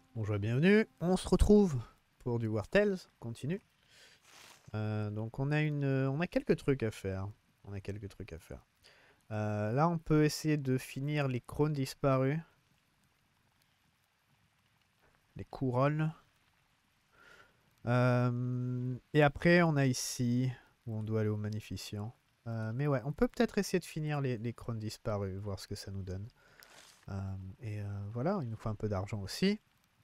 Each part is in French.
Bonjour et bienvenue. On se retrouve pour du War Tales. Continue. Donc on a quelques trucs à faire. Là, on peut essayer de finir les crônes disparus, les couronnes. Et après, on a ici où on doit aller au Magnificient. Mais ouais, on peut peut-être essayer de finir les crônes disparus, voir ce que ça nous donne. Voilà, il nous faut un peu d'argent aussi.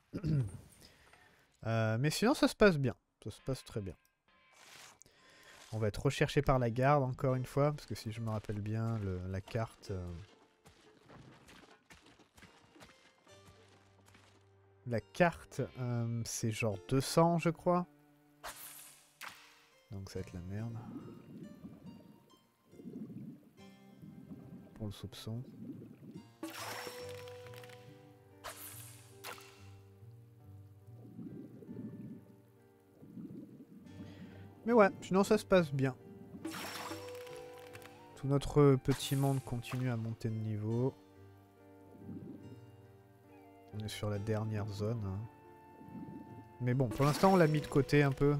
Mais sinon, ça se passe bien. Ça se passe très bien. On va être recherché par la garde encore une fois, parce que si je me rappelle bien, la carte... c'est genre 200, je crois. Donc ça va être la merde. Pour le soupçon. Mais ouais, sinon ça se passe bien. Tout notre petit monde continue à monter de niveau. On est sur la dernière zone. Hein. Mais bon, pour l'instant on l'a mis de côté un peu.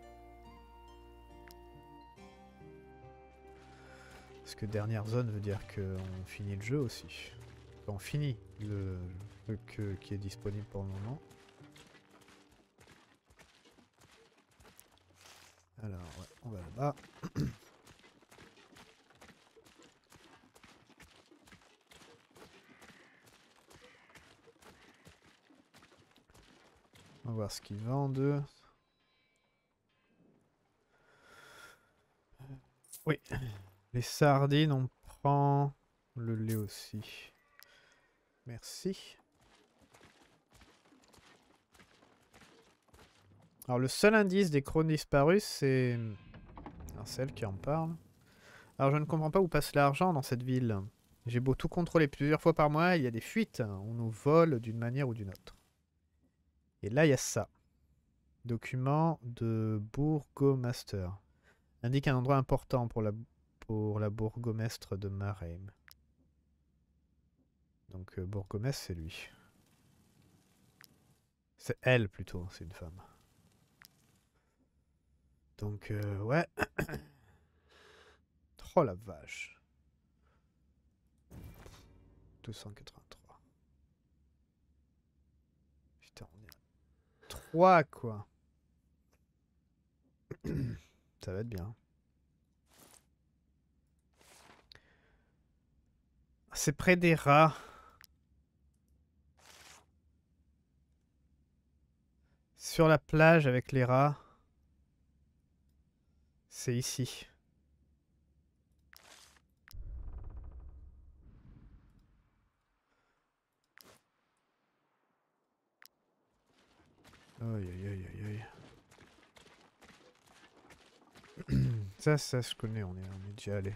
Parce que dernière zone veut dire qu'on finit le jeu aussi. Enfin, on finit le truc qui est disponible pour le moment. Alors, ouais, on va là-bas. On va voir ce qu'ils vendent. Oui, les sardines, on prend le lait aussi. Merci. Alors le seul indice des crônes disparus, c'est... Alors c'est elle qui en parle. Alors je ne comprends pas où passe l'argent dans cette ville. J'ai beau tout contrôler plusieurs fois par mois, il y a des fuites. On nous vole d'une manière ou d'une autre. Et là, il y a ça. Document de bourgomaster. Indique un endroit important pour la bourgmestre de Marheim. Donc bourgmestre, c'est lui. C'est elle plutôt, c'est une femme. Donc ouais. Oh la vache. 283. Putain, on est à 3 quoi. Ça va être bien. C'est près des rats. Sur la plage avec les rats. C'est ici. Aïe aïe aïe aïe aïe. Ça je connais, on est déjà allé.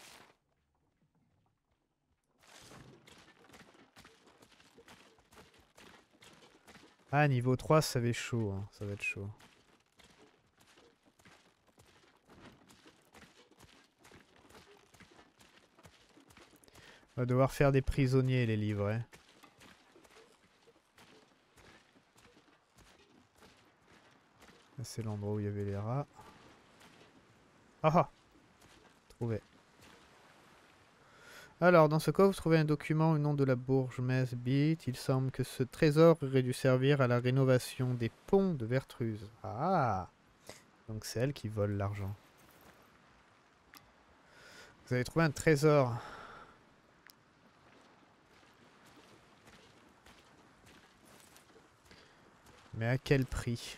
Ah, niveau 3, ça va être chaud. Hein. Ça va être chaud. On va devoir faire des prisonniers et les livrer. Là, c'est l'endroit où il y avait les rats. Ah ah! Trouvé. Alors, dans ce cas, vous trouvez un document au nom de la bourgmesse Beat. Il semble que ce trésor aurait dû servir à la rénovation des ponts de Vertruse. Ah! Donc c'est elle qui vole l'argent. Vous avez trouvé un trésor. Mais à quel prix?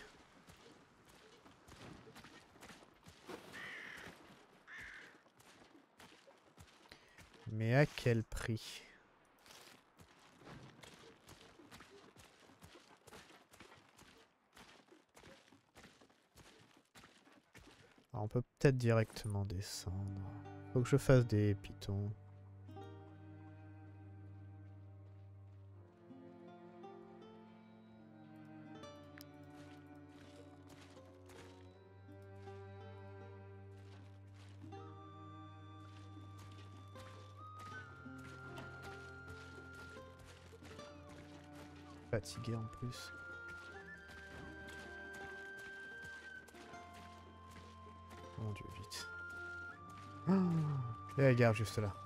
Mais à quel prix? Alors, on peut peut-être directement descendre. Faut que je fasse des pitons. Fatigué en plus. Et regarde juste là.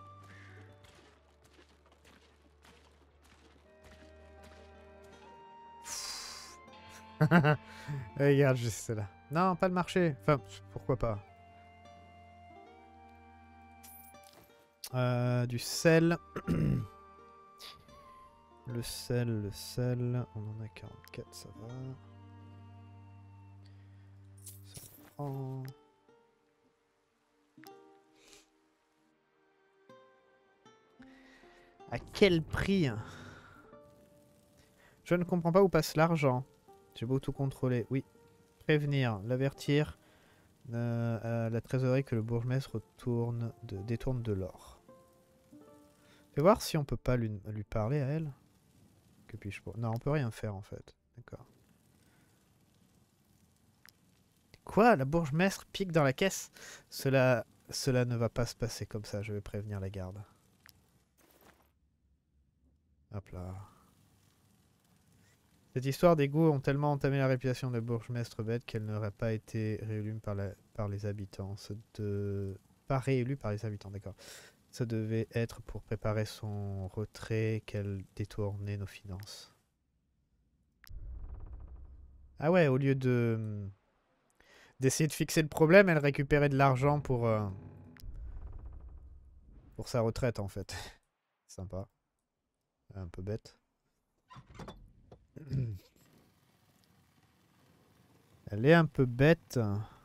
Et regarde juste là. Non, pas le marché. Enfin, pourquoi pas. Du sel. Le sel. On en a 44, ça va. Ça prend. À quel prix? Je ne comprends pas où passe l'argent. J'ai beau tout contrôler. Oui. Prévenir, l'avertir à la trésorerie que le bourgmestre détourne de l'or. Fais voir si on peut pas lui parler à elle. Que puis-je pour... Non, on peut rien faire en fait. D'accord. Quoi? La bourgmestre pique dans la caisse? Cela ne va pas se passer comme ça. Je vais prévenir la garde. Hop là. Cette histoire d'égout ont tellement entamé la réputation de bourgmestre bête qu'elle n'aurait pas été réélue par les habitants. Pas réélue par les habitants, d'accord. Ça devait être pour préparer son retrait qu'elle détournait nos finances. Ah ouais, au lieu d'essayer de fixer le problème, elle récupérait de l'argent pour sa retraite en fait. Sympa. Un peu bête. Elle est un peu bête.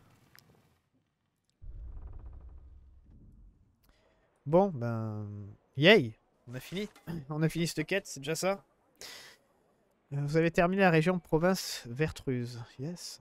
Bon, ben... Yay! On a fini. On a fini cette quête, c'est déjà ça. Vous avez terminé la région province Vertruse. Yes.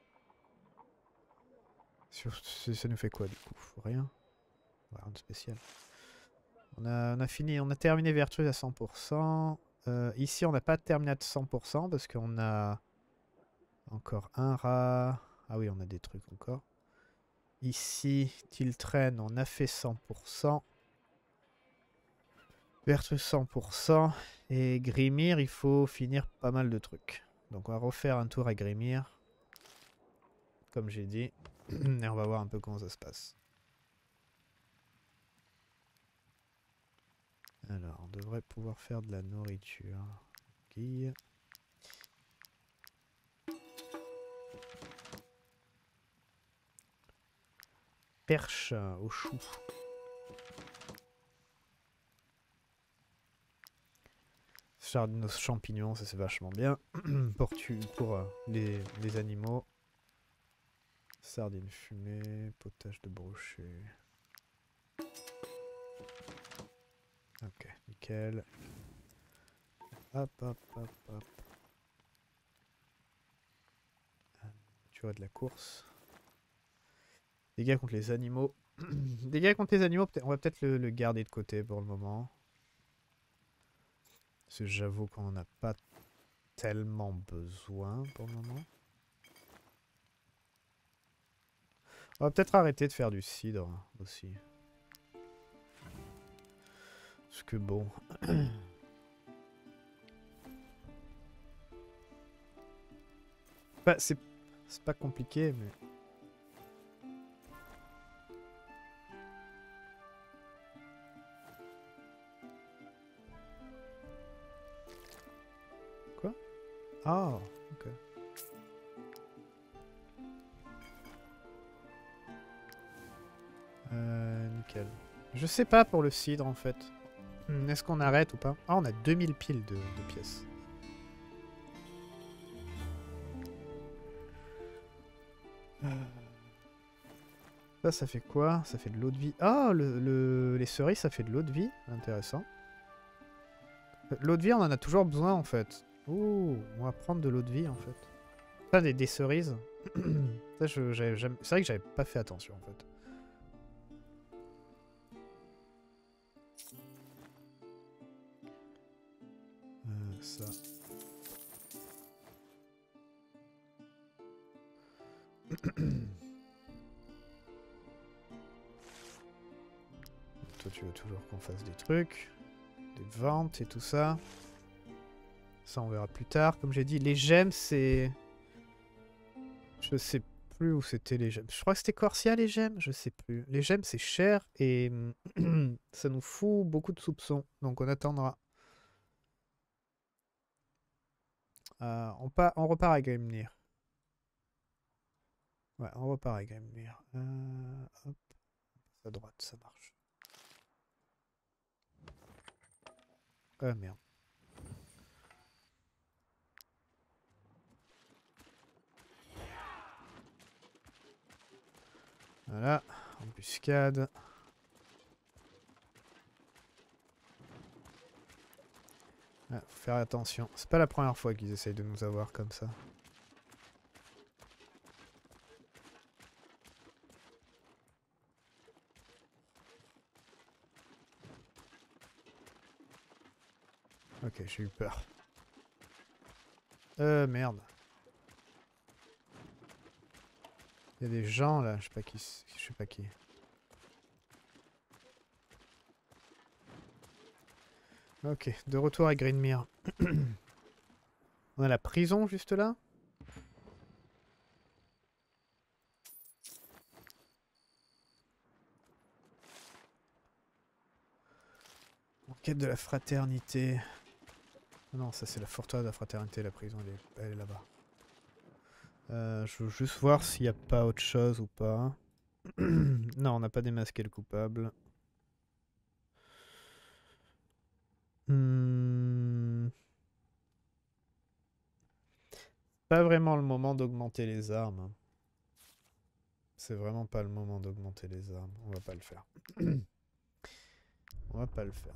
Ça nous fait quoi du coup? Rien. Rien de spécial. On a fini, on a terminé Vertruse à 100%. Ici, on n'a pas terminé à 100% parce qu'on a encore un rat. Ah oui, on a des trucs encore. Ici, Tiltren, on a fait 100%. Vertruse 100%. Et Grimir, il faut finir pas mal de trucs. Donc on va refaire un tour à Grimir. Comme j'ai dit. Et on va voir un peu comment ça se passe. Alors, on devrait pouvoir faire de la nourriture. Guille. Perche au chou. Nos champignons, ça c'est vachement bien. pour les animaux. Sardines fumées, potage de brochet. Ok, nickel. Hop, hop, hop, hop. Tu vois de la course. Dégâts contre les animaux. Dégâts contre les animaux, on va peut-être le garder de côté pour le moment. Parce que j'avoue qu'on n'en a pas tellement besoin pour le moment. On va peut-être arrêter de faire du cidre aussi. Parce que bon... bah, c'est pas compliqué, mais... Quoi? Ah, ok. Nickel. Je sais pas pour le cidre en fait. Est-ce qu'on arrête ou pas? Ah, on a 2000 piles de pièces. Ça fait quoi? Ça fait de l'eau de vie. Ah, les cerises, ça fait de l'eau de vie. Intéressant. L'eau de vie, on en a toujours besoin en fait. Ouh, on va prendre de l'eau de vie en fait. Ça, des cerises. Ça, c'est vrai que j'avais pas fait attention en fait. Ça. Toi, tu veux toujours qu'on fasse des trucs. Des ventes et tout ça. Ça, on verra plus tard. Comme j'ai dit, les gemmes, c'est... Je sais plus où c'était les gemmes. Je crois que c'était Corsia les gemmes, je sais plus. Les gemmes c'est cher et ça nous fout beaucoup de soupçons. Donc on attendra. On repart à Grimnir. Ouais, on repart à Grimnir. Hop, à droite, ça marche. Ah merde. Voilà, embuscade. Ah, faut faire attention. C'est pas la première fois qu'ils essayent de nous avoir comme ça. Ok, j'ai eu peur. Merde. Il y a des gens là, je sais pas qui. Je sais pas qui. Ok, de retour à Greenmere. On a la prison juste là. En quête de la fraternité. Non, ça c'est la forteresse de la fraternité, la prison elle est là-bas. Je veux juste voir s'il n'y a pas autre chose ou pas. Non, on n'a pas démasqué le coupable. Pas vraiment le moment d'augmenter les armes. C'est vraiment pas le moment d'augmenter les armes. On va pas le faire. On va pas le faire.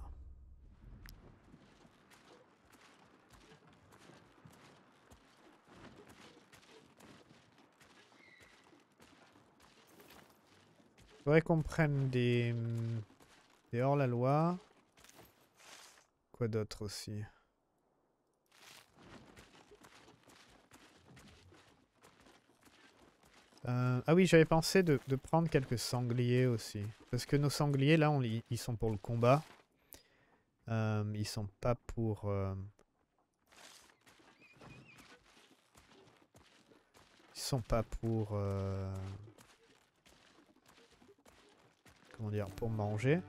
Faudrait qu'on prenne des hors-la-loi. Quoi d'autre aussi? Ah oui, j'avais pensé de prendre quelques sangliers aussi. Parce que nos sangliers, là, ils sont pour le combat. Ils sont pas pour... Ils sont pas pour... Comment dire? Pour manger.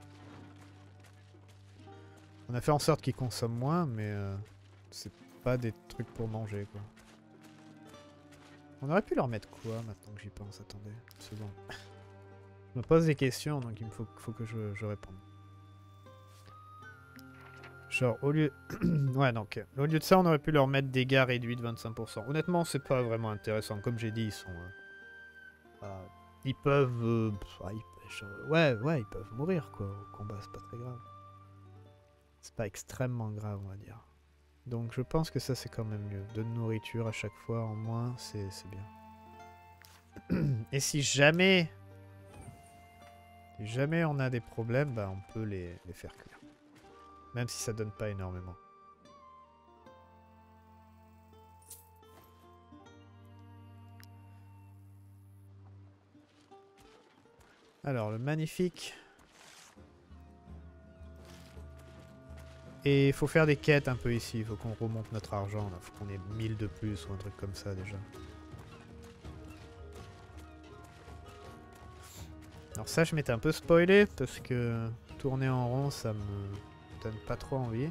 On a fait en sorte qu'ils consomment moins, mais c'est pas des trucs pour manger, quoi. On aurait pu leur mettre quoi, maintenant que j'y pense? Attendez, une seconde. Je me pose des questions, donc il faut que je réponde. Genre, au lieu... ouais, donc, au lieu de ça, on aurait pu leur mettre dégâts réduits de 25%. Honnêtement, c'est pas vraiment intéressant. Comme j'ai dit, ils sont... ils peuvent... ouais, ils peuvent mourir, quoi. Au combat, c'est pas très grave. C'est pas extrêmement grave, on va dire. Donc, je pense que ça, c'est quand même mieux. De nourriture à chaque fois, en moins, c'est bien. Et si jamais... Si jamais on a des problèmes, bah, on peut les faire cuire. Même si ça donne pas énormément. Alors, le magnifique. Et il faut faire des quêtes un peu ici. Il faut qu'on remonte notre argent. Il faut qu'on ait 1000 de plus ou un truc comme ça déjà. Alors ça, je m'étais un peu spoilé parce que tourner en rond, ça me donne pas trop envie.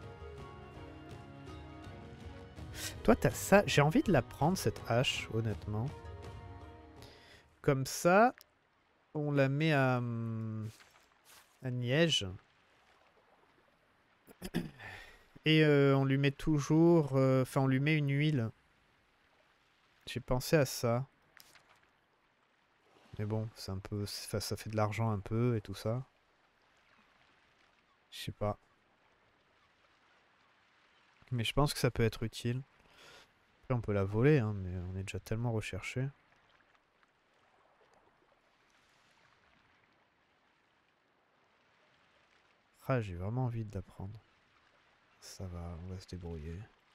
Toi, t'as ça. J'ai envie de la prendre, cette hache, honnêtement. Comme ça, on la met à Niège. Et on lui met toujours... Enfin, on lui met une huile. J'ai pensé à ça. Mais bon, c'est un peu... Ça fait de l'argent un peu et tout ça. Je sais pas. Mais je pense que ça peut être utile. Après, on peut la voler, hein, mais on est déjà tellement recherché. Ah, j'ai vraiment envie de la prendre. Ça va, on va se débrouiller.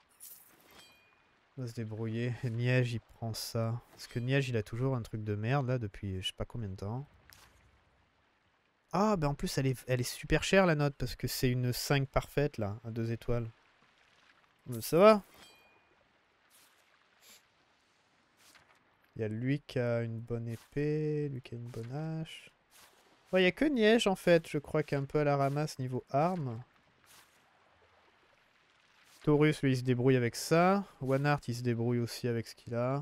On va se débrouiller. Niège, il prend ça. Parce que Niège, il a toujours un truc de merde, là, depuis je sais pas combien de temps. Ah, bah en plus, elle est super chère, la note, parce que c'est une 5 parfaite, là, à 2 étoiles. Ça va? Il y a lui qui a une bonne épée, lui qui a une bonne hache. Il n'y a que Niège en fait, je crois, qui est un peu à la ramasse niveau armes. Taurus, lui, il se débrouille avec ça. Wanart, il se débrouille aussi avec ce qu'il a.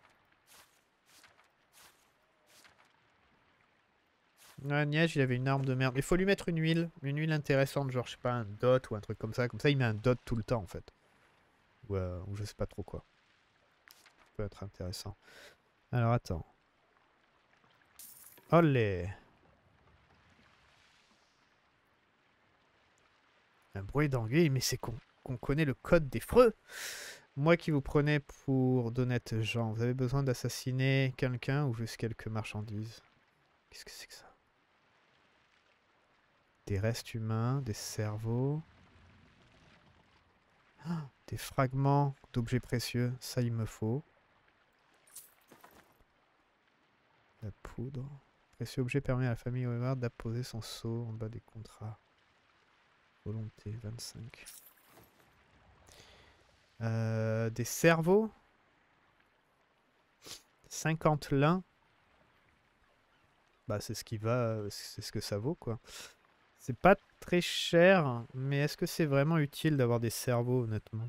Ouais, Niège, il avait une arme de merde. Il faut lui mettre une huile intéressante, genre, je sais pas, un dot ou un truc comme ça. Comme ça, il met un dot tout le temps, en fait. Ou je sais pas trop quoi. Ça peut être intéressant. Alors, attends. Olé! Un bruit d'anguille, mais c'est qu'on connaît le code des freux! Moi qui vous prenais pour d'honnêtes gens, vous avez besoin d'assassiner quelqu'un ou juste quelques marchandises? Qu'est-ce que c'est que ça? Des restes humains, des cerveaux... Ah, des fragments d'objets précieux, ça il me faut. La poudre. Précieux objet permet à la famille Howard d'apposer son sceau en bas des contrats. Volonté, 25. Des cerveaux. 50 lin. Bah c'est ce qui va, c'est ce que ça vaut quoi. C'est pas très cher, mais est-ce que c'est vraiment utile d'avoir des cerveaux honnêtement?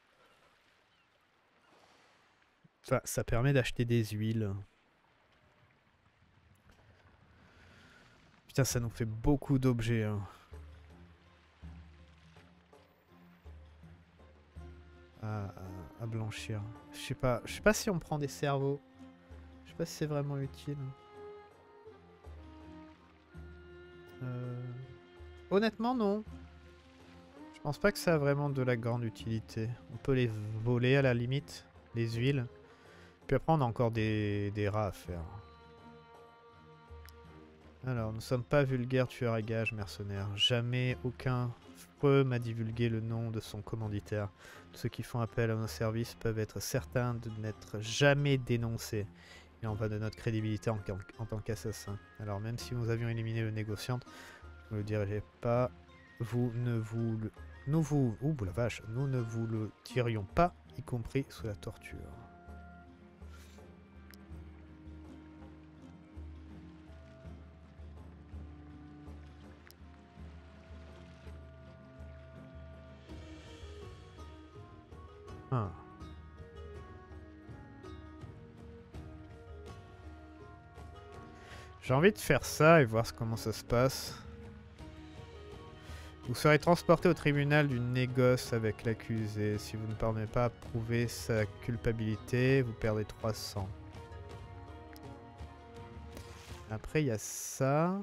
Enfin, ça permet d'acheter des huiles. Putain, ça nous fait beaucoup d'objets. Hein. À blanchir. Je sais pas si on prend des cerveaux. Je sais pas si c'est vraiment utile. Honnêtement, non. Je pense pas que ça a vraiment de la grande utilité. On peut les voler à la limite, les huiles. Puis après, on a encore des rats à faire. Alors, nous sommes pas vulgaires tueurs à gages mercenaires. Jamais aucun freux m'a divulgué le nom de son commanditaire. Ceux qui font appel à nos services peuvent être certains de n'être jamais dénoncés. Il en va de notre crédibilité en tant qu'assassin. Alors, même si nous avions éliminé le négociant, vous ne le diriez pas. Vous ne vous le... Ouh la vache. Nous ne vous le dirions pas, y compris sous la torture. Ah. J'ai envie de faire ça et voir comment ça se passe. Vous serez transporté au tribunal du négoce avec l'accusé. Si vous ne parvenez pas à prouver sa culpabilité, vous perdez 300. Après, il y a ça.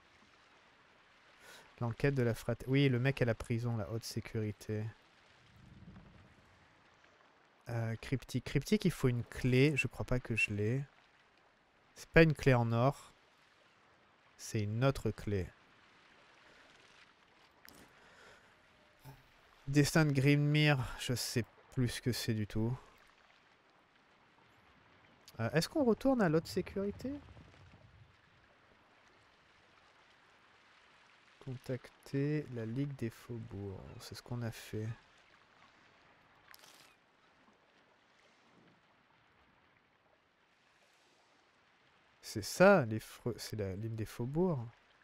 L'enquête de la fraternité. Oui, le mec à la prison, la haute sécurité. Cryptique. Cryptique, il faut une clé. Je crois pas que je l'ai. C'est pas une clé en or. C'est une autre clé. Destin de Grimmir, je sais plus ce que c'est du tout. Est-ce qu'on retourne à l'autre sécurité? Contacter la Ligue des Faubourgs. C'est ce qu'on a fait. C'est ça, c'est la Ligue des Faubourgs.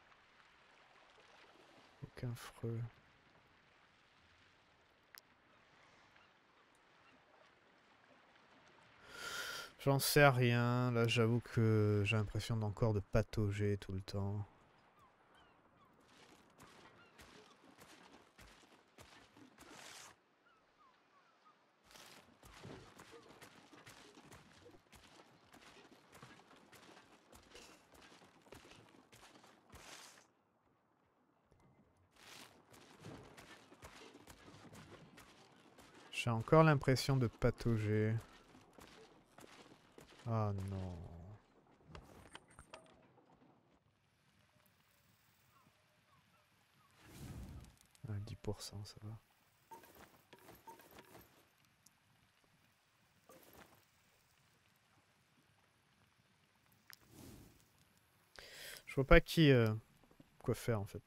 Aucun freux. J'en sais rien. Là, j'avoue que j'ai l'impression d'encore de patauger tout le temps. J'ai encore l'impression de patauger. Ah non. Ah, 10%, ça va. Je vois pas quoi faire en fait.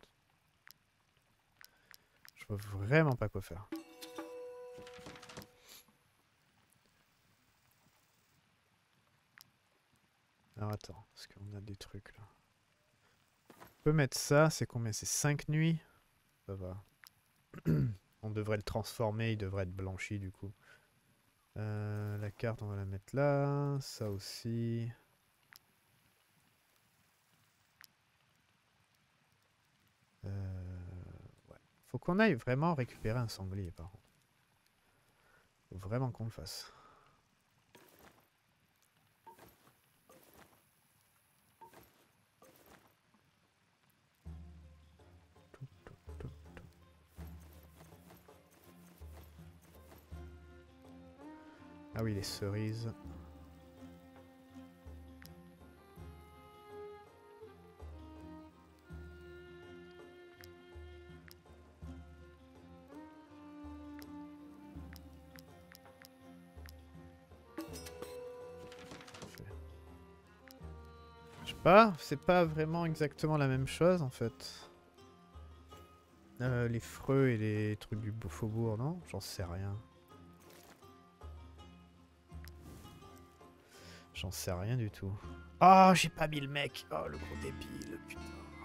Je vois vraiment pas quoi faire. Alors attends, parce qu'on a des trucs là. On peut mettre ça, c'est combien? C'est 5 nuits? Ça va. On devrait le transformer, il devrait être blanchi du coup. La carte, on va la mettre là. Ça aussi. Ouais. Faut qu'on aille vraiment récupérer un sanglier par contre. Faut vraiment qu'on le fasse. Ah oui, les cerises. Je sais pas, c'est pas vraiment exactement la même chose en fait. Les freux et les trucs du faubourg, non? J'en sais rien. J'en sais rien du tout. Oh, j'ai pas mis le mec. Oh, le gros débile, putain.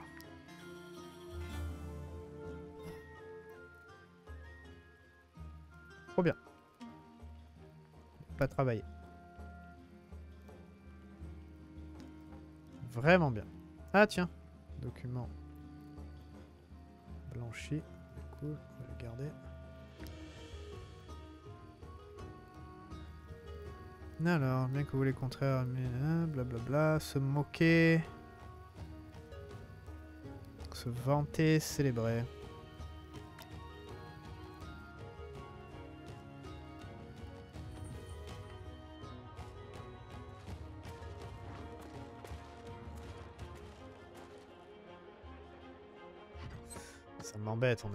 Trop bien. Pas travaillé. Vraiment bien. Ah tiens, document blanchi. Du coup, on va le garder. Alors, bien que vous voulez contraire, mais blablabla, se moquer, se vanter, célébrer. Ça m'embête,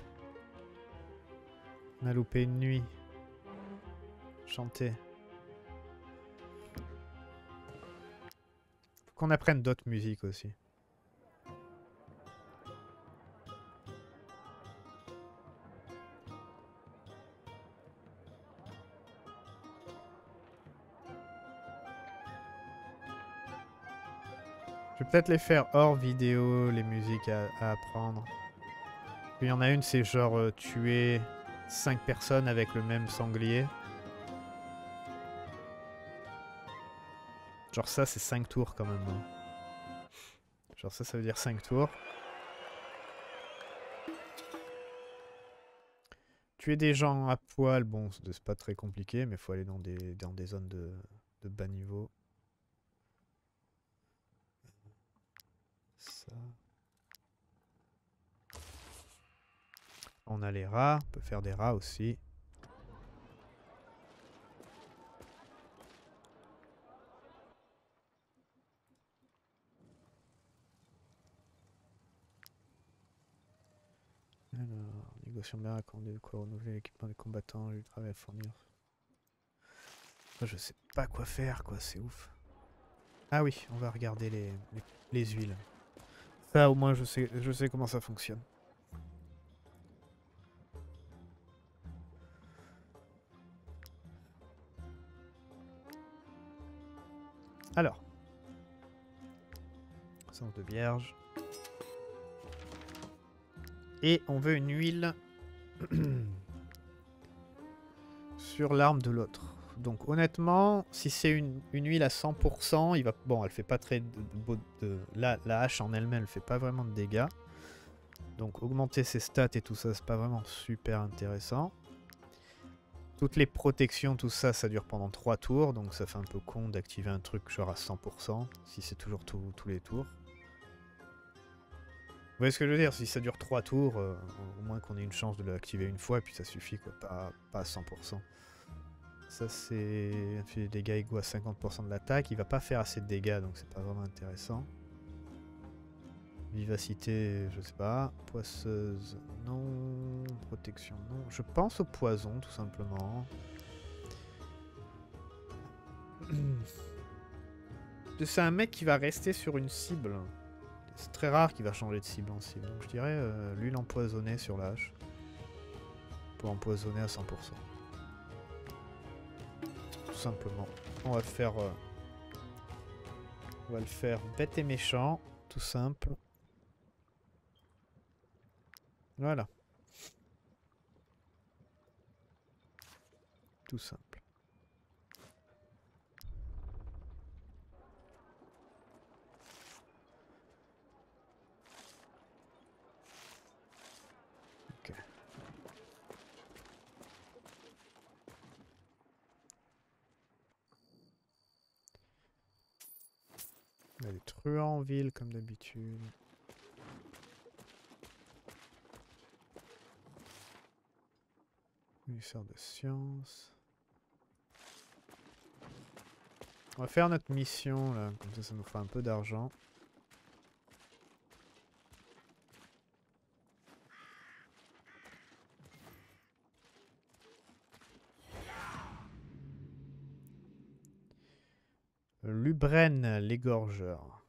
on a loupé une nuit. Chanter. Faut qu'on apprenne d'autres musiques aussi. Je vais peut-être les faire hors vidéo, les musiques à apprendre. Il y en a une, c'est genre tuer 5 personnes avec le même sanglier. Genre ça, c'est 5 tours quand même. Hein. Genre ça veut dire 5 tours. Tuer des gens à poil, bon, c'est pas très compliqué, mais il faut aller dans des zones de bas niveau. Ça. On a les rats, on peut faire des rats aussi. Alors, négociant bien raconter de quoi renouveler l'équipement des combattants, j'ai du travail à fournir. Moi, je sais pas quoi faire, quoi, c'est ouf. Ah oui, on va regarder les huiles. Ça, au moins, je sais comment ça fonctionne. Alors. Essence de vierge. Et on veut une huile sur l'arme de l'autre. Donc honnêtement, si c'est une huile à 100%, il va... Bon, elle fait pas très... la hache en elle-même, elle fait pas vraiment de dégâts. Donc augmenter ses stats et tout ça, c'est pas vraiment super intéressant. Toutes les protections, tout ça, ça dure pendant 3 tours. Donc ça fait un peu con d'activer un truc genre à 100%, si c'est toujours tous les tours. Vous voyez ce que je veux dire? Si ça dure 3 tours, au moins qu'on ait une chance de l'activer une fois, et puis ça suffit, quoi. Pas à 100%. Ça, c'est... Il fait des dégâts égaux à 50% de l'attaque. Il va pas faire assez de dégâts, donc c'est pas vraiment intéressant. Vivacité, je sais pas. Poisseuse, non. Protection, non. Je pense au poison, tout simplement. C'est un mec qui va rester sur une cible. C'est très rare qu'il va changer de cible en cible. Donc je dirais l'huile empoisonnée sur la hache. Pour empoisonner à 100%. Tout simplement. On va faire On va le faire bête et méchant, tout simple. Voilà. Tout simple. Ok. Il y a des truands en ville comme d'habitude. Ministère de sciences. On va faire notre mission là, comme ça nous fera un peu d'argent. Lubren, l'égorgeur.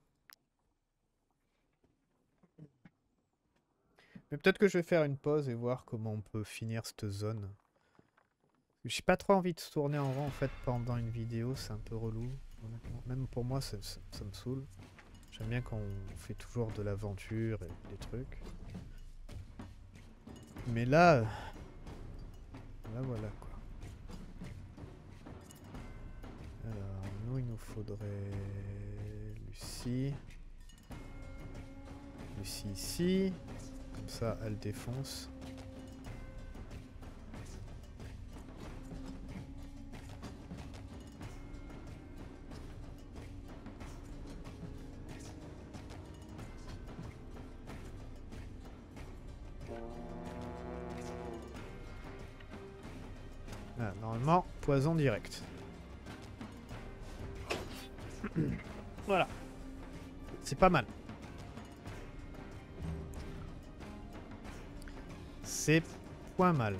Mais peut-être que je vais faire une pause et voir comment on peut finir cette zone. J'ai pas trop envie de se tourner en rond en fait pendant une vidéo, c'est un peu relou. Honnêtement. Même pour moi, ça me saoule. J'aime bien quand on fait toujours de l'aventure et des trucs. Mais là voilà quoi. Alors, nous, il nous faudrait Lucie. Lucie ici. Comme ça, elle défonce. Ah, normalement, poison direct. Voilà. C'est pas mal. C'est pas mal.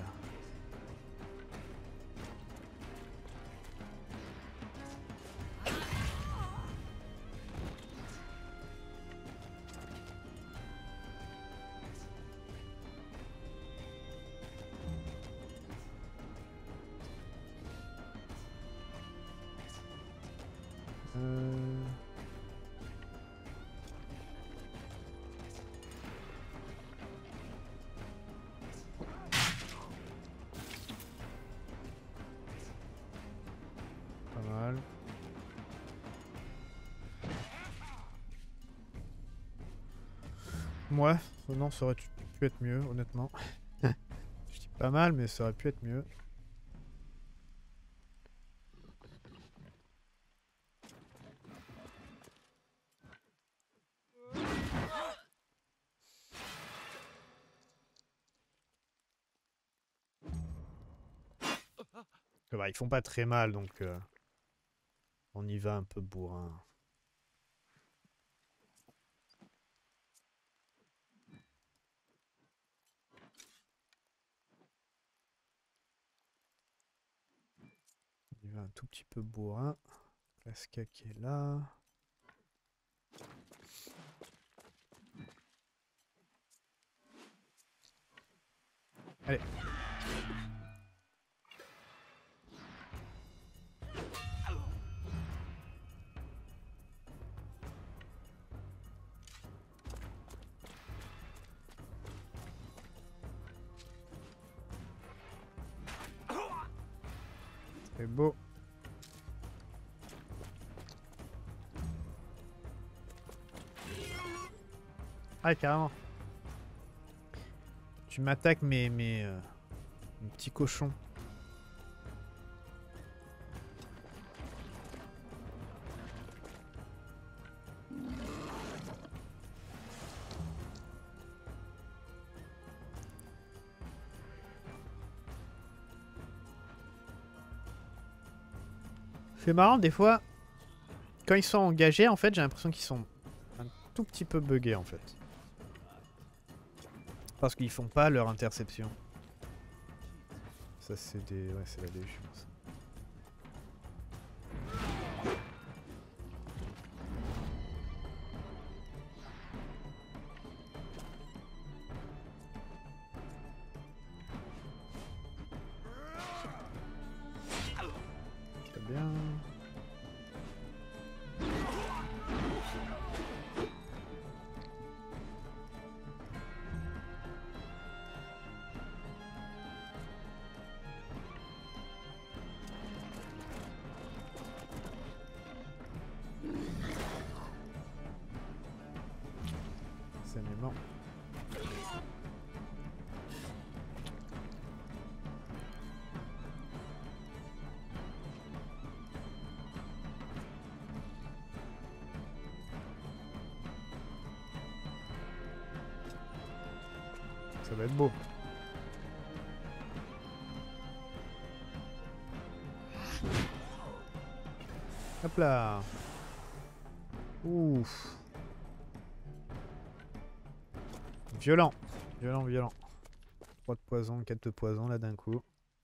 Pas mal. Ouais, non, ça aurait pu être mieux, honnêtement. Je dis pas mal, mais ça aurait pu être mieux. Bah, ils font pas très mal, donc on y va un peu bourrin. On y va un tout petit peu bourrin. Casca qui est là. Allez. C'est beau. Ah, carrément. Tu m'attaques mes petits cochons. C'est marrant, des fois, quand ils sont engagés, en fait, j'ai l'impression qu'ils sont un tout petit peu buggés, en fait. Parce qu'ils font pas leur interception. Ça, c'est des... Ouais, c'est la Légion, ça. Très bien. saignement. Ça va être beau. Hop là. Ouf. Violent. Violent, violent. 3 de poison, 4 de poison là d'un coup.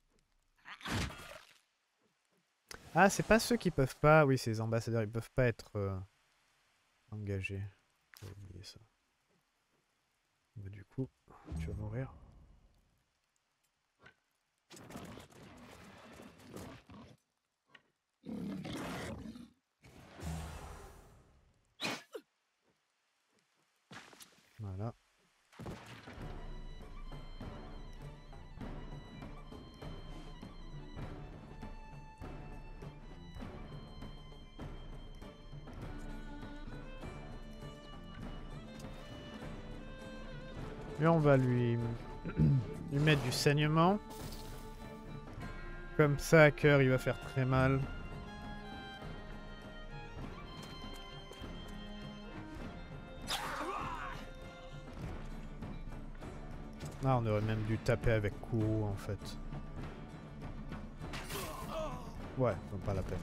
Ah, c'est pas ceux qui peuvent pas... Oui, c'est les ambassadeurs, ils peuvent pas être engagés. J'ai oublié ça. Bah, du coup, tu vas mourir. Voilà. Et on va lui mettre du saignement. Comme ça, à cœur, il va faire très mal. Ah, on aurait même dû taper avec Kuro en fait. Ouais, donc pas la peine.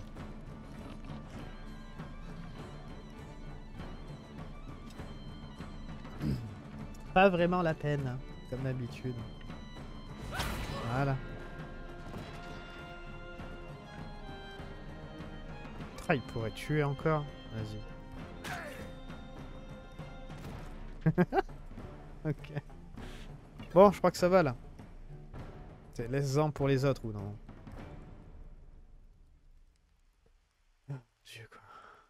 Pas vraiment la peine, hein, comme d'habitude. Voilà. Ah, il pourrait tuer encore. Vas-y. Ok. Bon, je crois que ça va là. Laisse-en pour les autres ou non? Dieu, quoi.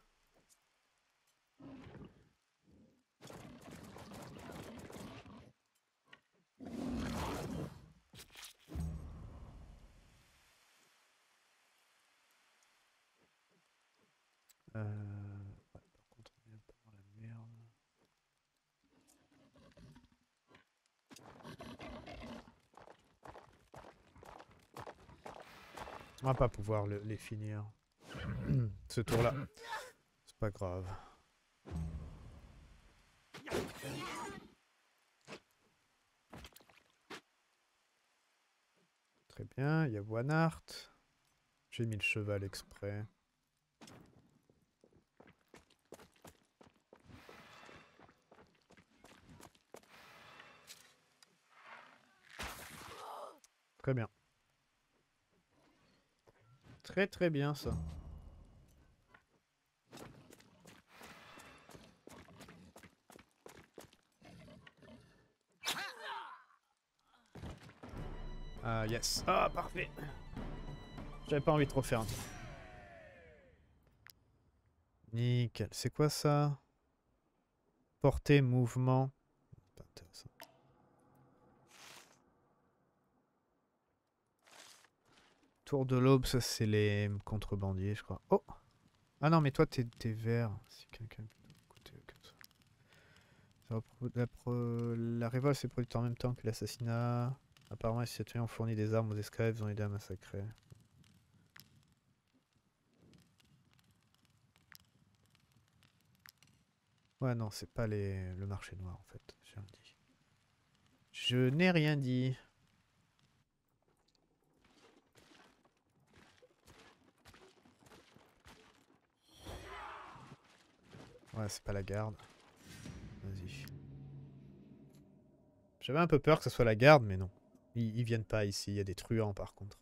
Ouais, par contre, on est un peu dans la merde. On va pas pouvoir les finir. Ce tour-là. C'est pas grave. Très bien, il y a Wanart. J'ai mis le cheval exprès. Très bien. Très très bien ça. Ah yes. Ah parfait. J'avais pas envie de trop faire. Nickel. C'est quoi ça? Portée, mouvement. Pas intéressant. Tour de l'aube, ça c'est les contrebandiers, je crois. Oh! Ah non, mais toi t'es vert. Si quelqu'un peut écouter comme ça. La révolte s'est produite en même temps que l'assassinat. Apparemment, les citoyens ont fourni des armes aux esclaves, ils ont aidé à massacrer. Ouais, non, c'est pas le marché noir en fait. J'ai rien dit. Je n'ai rien dit. Ouais, c'est pas la garde. Vas-y. J'avais un peu peur que ce soit la garde, mais non. Ils viennent pas ici, il y a des truands par contre.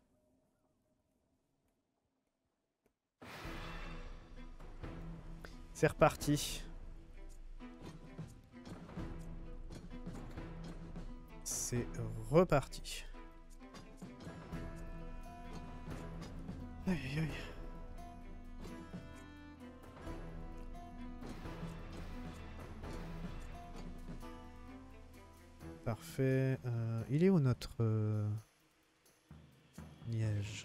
C'est reparti. C'est reparti. Aïe aïe aïe. Parfait. Il est où notre liège?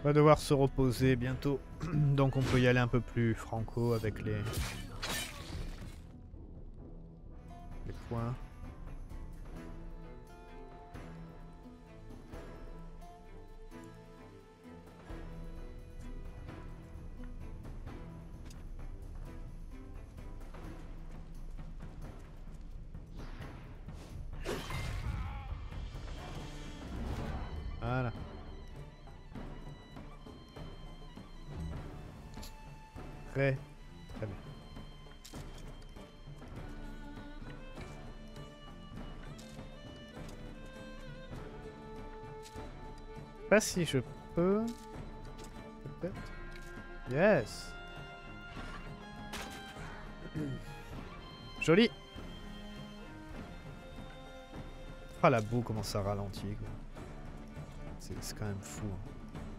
va devoir se reposer bientôt. Donc on peut y aller un peu plus franco avec les points. Voilà. Très bien. Je sais pas si je peux. Peut-être. Yes. Joli. Ah la boue comment ça ralentit quoi. C'est quand même fou. Hein.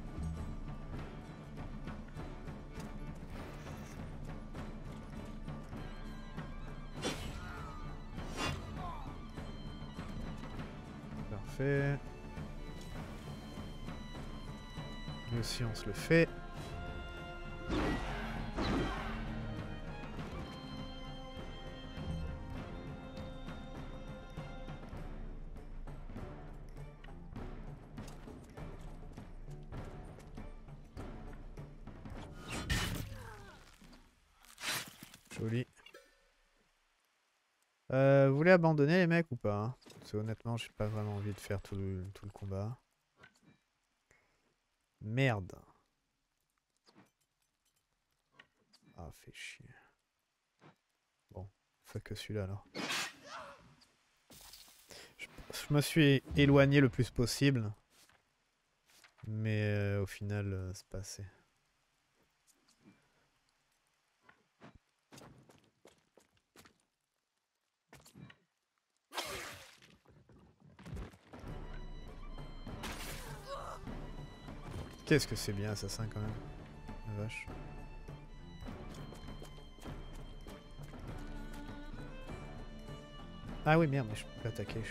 Parfait. Lui aussi on se le fait. Joli. Vous voulez abandonner les mecs ou pas hein? Parce que honnêtement j'ai pas vraiment envie de faire tout le combat. Merde. Ah fait chier. Bon, fait que celui-là alors. Je me suis éloigné le plus possible. Mais au final c'est pas assez. Qu'est-ce que c'est bien Assassin quand même. La vache. Ah oui merde mais je peux attaquer.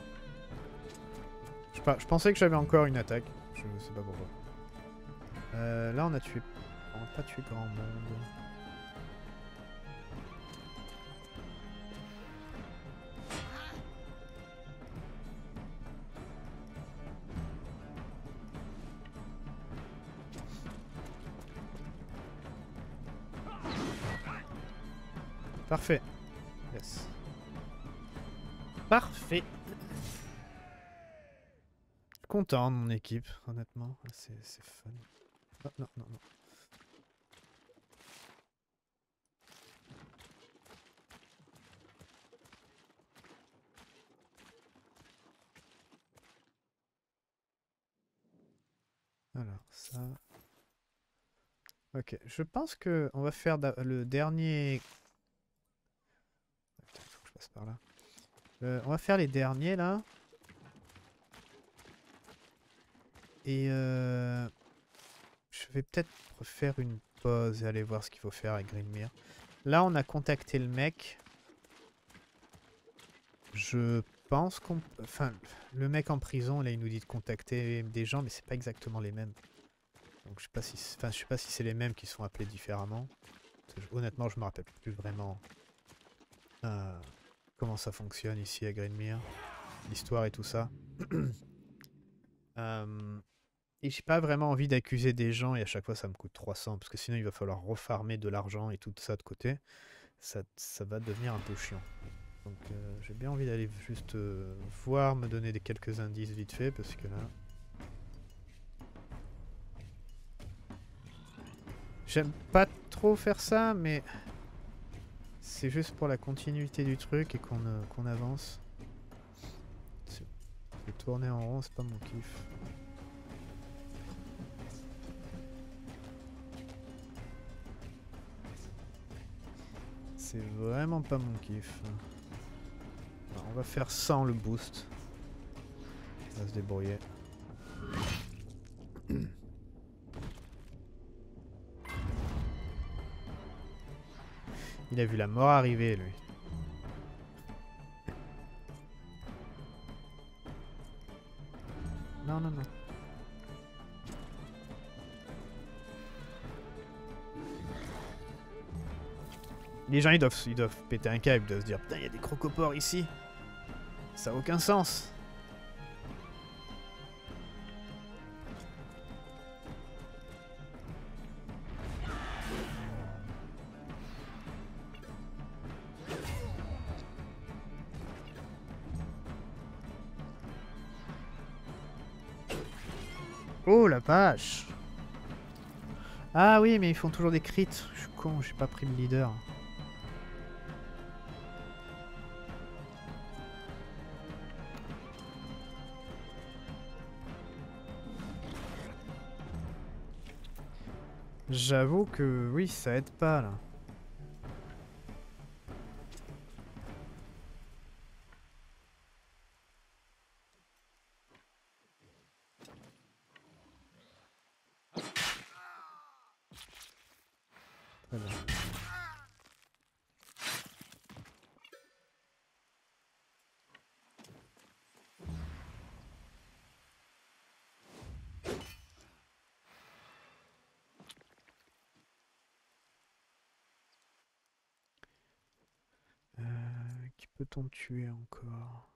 Je pensais que j'avais encore une attaque. Je sais pas pourquoi. Là on a tué... On n'a pas tué grand monde. Parfait. Yes. Parfait. Content de mon équipe, honnêtement. C'est fun. Oh, non, non, non. Alors, ça... Ok, je pense que on va faire le dernier... Putain, il faut que je passe par là. On va faire les derniers, là. Et je vais peut-être faire une pause et aller voir ce qu'il faut faire avec Greenmere. Là, on a contacté le mec. Je pense qu'on... Enfin, le mec en prison, là, il nous dit de contacter des gens, mais c'est pas exactement les mêmes. Donc je sais pas si... Enfin, je sais pas si c'est les mêmes qui sont appelés différemment. Honnêtement, je me rappelle plus vraiment comment ça fonctionne ici à Greenmere. L'histoire et tout ça. Et j'ai pas vraiment envie d'accuser des gens et à chaque fois ça me coûte 300 parce que sinon il va falloir refarmer de l'argent et tout ça de côté. Ça va devenir un peu chiant. Donc j'ai bien envie d'aller juste voir, me donner quelques indices vite fait parce que là... J'aime pas trop faire ça mais c'est juste pour la continuité du truc et qu'on avance. Tourner en rond c'est pas mon kiff. C'est vraiment pas mon kiff. Alors, on va faire sans le boost. On va se débrouiller. Il a vu la mort arriver, lui. Non, non, non. Les gens, ils doivent péter un câble, ils doivent se dire, putain, il y a des crocopores ici. Ça a aucun sens. Oh la vache! Ah oui, mais ils font toujours des crits. Je suis con, j'ai pas pris le leader. J'avoue que oui, ça aide pas là. Très bien. Qui peut-on tuer encore?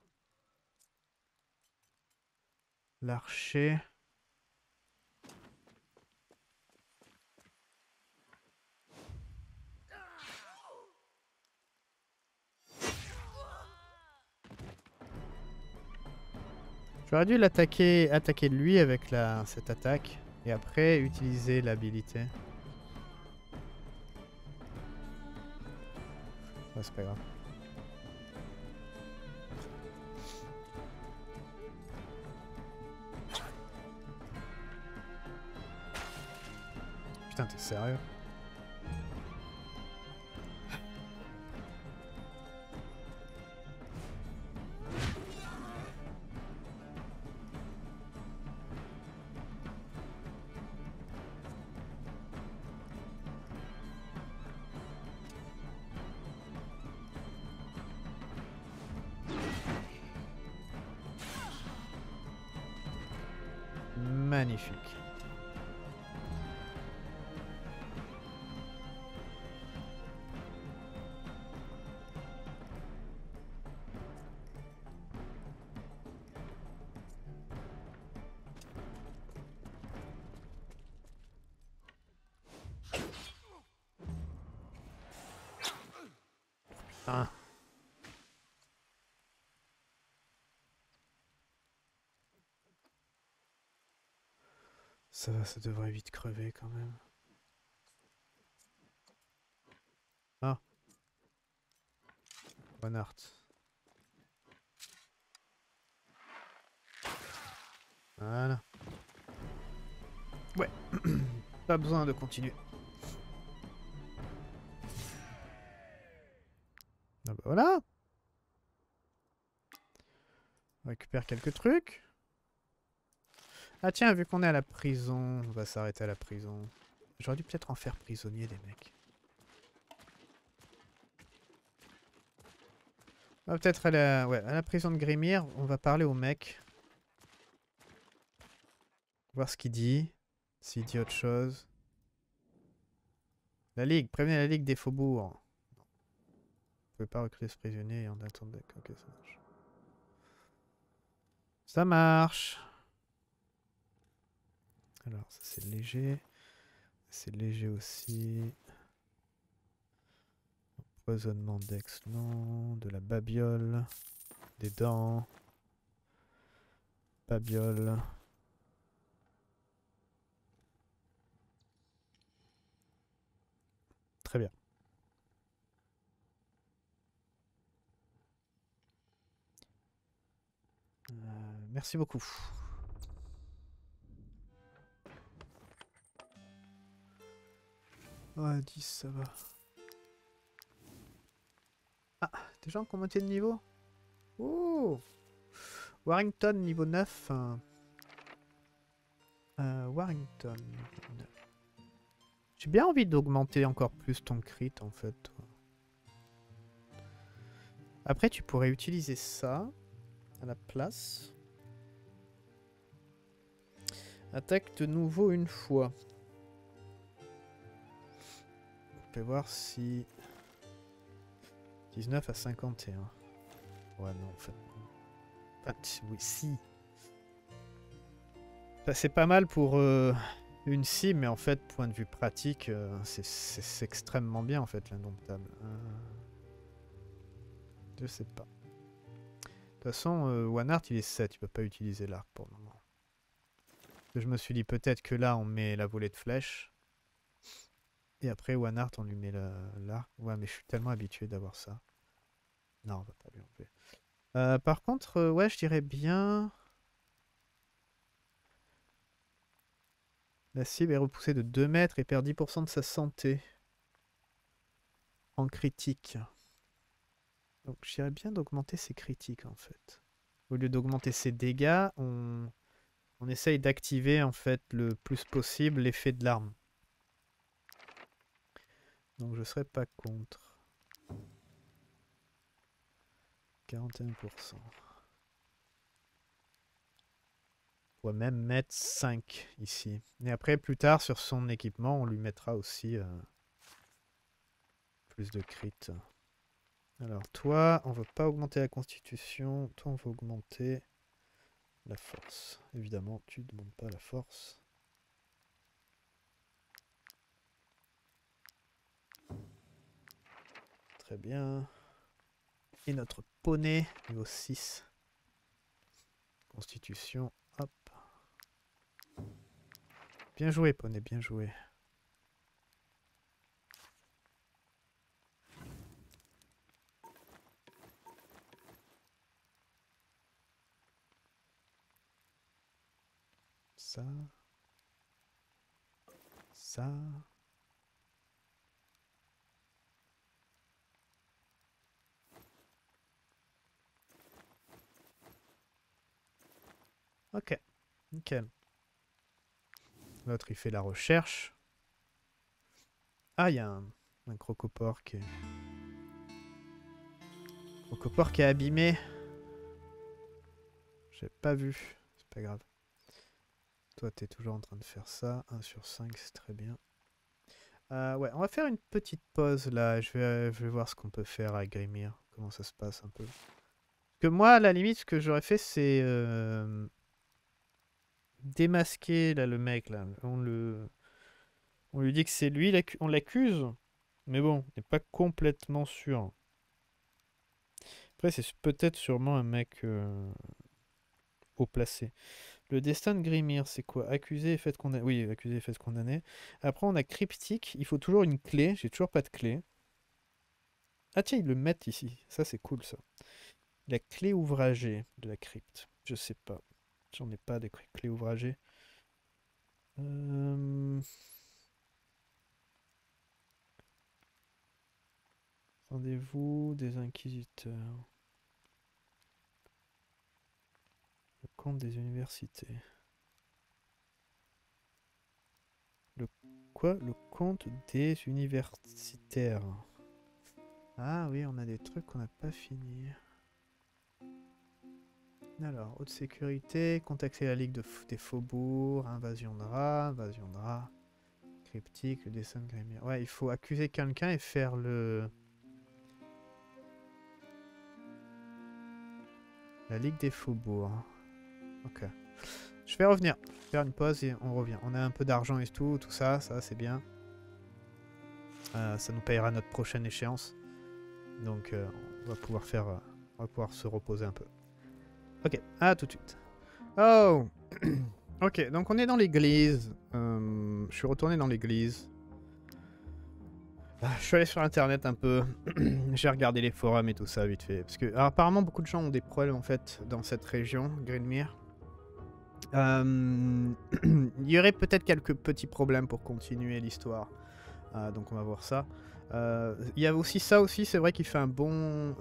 L'archer. J'aurais dû attaquer lui avec cette attaque. Et après utiliser l'habilité. Ouais, c'est pas grave. Putain, t'es sérieux? Magnifique. Ah. Ça va, ça devrait vite crever quand même. Ah. Bonart. Voilà. Ouais. Pas besoin de continuer. Ah bah voilà. On récupère quelques trucs. Ah tiens, vu qu'on est à la prison, on va s'arrêter à la prison. J'aurais dû peut-être en faire prisonnier les mecs. On va peut-être aller à la prison de Grimir, on va parler au mec. Voir ce qu'il dit. S'il dit autre chose. La Ligue, prévenez la Ligue des Faubourgs. Non. Vous pouvez pas recruter ce prisonnier en attendant. Ok, ça marche. Ça marche. Alors, ça c'est léger. C'est léger aussi. Empoisonnement d'ex, non. De la babiole. Des dents. Babiole. Très bien. Merci beaucoup. Ouais, 10, ça va. Ah, des gens qui ont monté de niveau. Oh, Warrington, niveau 9. Warrington, niveau 9. J'ai bien envie d'augmenter encore plus ton crit, en fait. Toi. Après, tu pourrais utiliser ça à la place. Attaque de nouveau une fois. On peut voir si... 19 à 51. Ouais, non, en fait. Ah, oui, si. Enfin, c'est pas mal pour une sim, mais en fait, point de vue pratique, c'est extrêmement bien, en fait, l'indomptable. Je sais pas. De toute façon, One Art, il est 7. Il peut pas utiliser l'arc pour le moment. Je me suis dit peut-être que là, on met la volée de flèches. Et après, One Art, on lui met l'arc. Ouais, mais je suis tellement habitué d'avoir ça. Non, on va pas lui enlever. Par contre, ouais, je dirais bien... La cible est repoussée de 2 mètres et perd 10% de sa santé. En critique. Donc, je dirais bien d'augmenter ses critiques, en fait. Au lieu d'augmenter ses dégâts, on essaye d'activer, en fait, le plus possible l'effet de l'arme. Donc, je serais pas contre. 41%. On pourrait même mettre 5 ici. Et après, plus tard, sur son équipement, on lui mettra aussi plus de crit. Alors, toi, on va pas augmenter la constitution. Toi, on va augmenter la force. Évidemment, tu ne demandes pas la force. Très bien. Et notre poney, niveau 6. Constitution, hop. Bien joué, poney, bien joué. Ça. Ça. Ok, nickel. L'autre, il fait la recherche. Ah, il y a un crocopore qui est... Crocopore qui est abîmé. J'ai pas vu. C'est pas grave. Toi, t'es toujours en train de faire ça. 1 sur 5, c'est très bien. Ouais, on va faire une petite pause là. Je vais voir ce qu'on peut faire à Grimir. Comment ça se passe un peu. Parce que moi, à la limite, ce que j'aurais fait, c'est démasquer là, le mec. Là. On lui dit que c'est lui, on l'accuse. Mais bon, on n'est pas complètement sûr. Après, c'est peut-être sûrement un mec haut placé. Le destin de Grimir, c'est quoi? Accusé et fait condamner. Oui, accusé et fait condamner. Après, on a cryptique. Il faut toujours une clé. J'ai toujours pas de clé. Ah tiens, ils le mettent ici. Ça, c'est cool, ça. La clé ouvragée de la crypte. Je sais pas. J'en ai pas de clé ouvragée. Rendez-vous des inquisiteurs. Le compte des universités. Le quoi? Le compte des universitaires. Ah oui, on a des trucs qu'on n'a pas fini. Alors, haute sécurité, contacter la Ligue des Faubourgs, invasion de rats, cryptique, le dessin de Grimir. Ouais, il faut accuser quelqu'un et faire le... La Ligue des Faubourgs. Ok. Je vais revenir. Faire une pause et on revient. On a un peu d'argent et tout ça, ça c'est bien. Ça nous payera notre prochaine échéance. Donc on va pouvoir faire... on va pouvoir se reposer un peu. Ok, à tout de suite. Oh. Ok, donc on est dans l'église. Je suis retourné dans l'église. Je suis allé sur internet un peu. J'ai regardé les forums et tout ça vite fait. Parce que alors, apparemment beaucoup de gens ont des problèmes en fait dans cette région, Greenmere. Il y aurait peut-être quelques petits problèmes pour continuer l'histoire. Donc on va voir ça. Il y a aussi ça aussi, c'est vrai qu'il fait un bon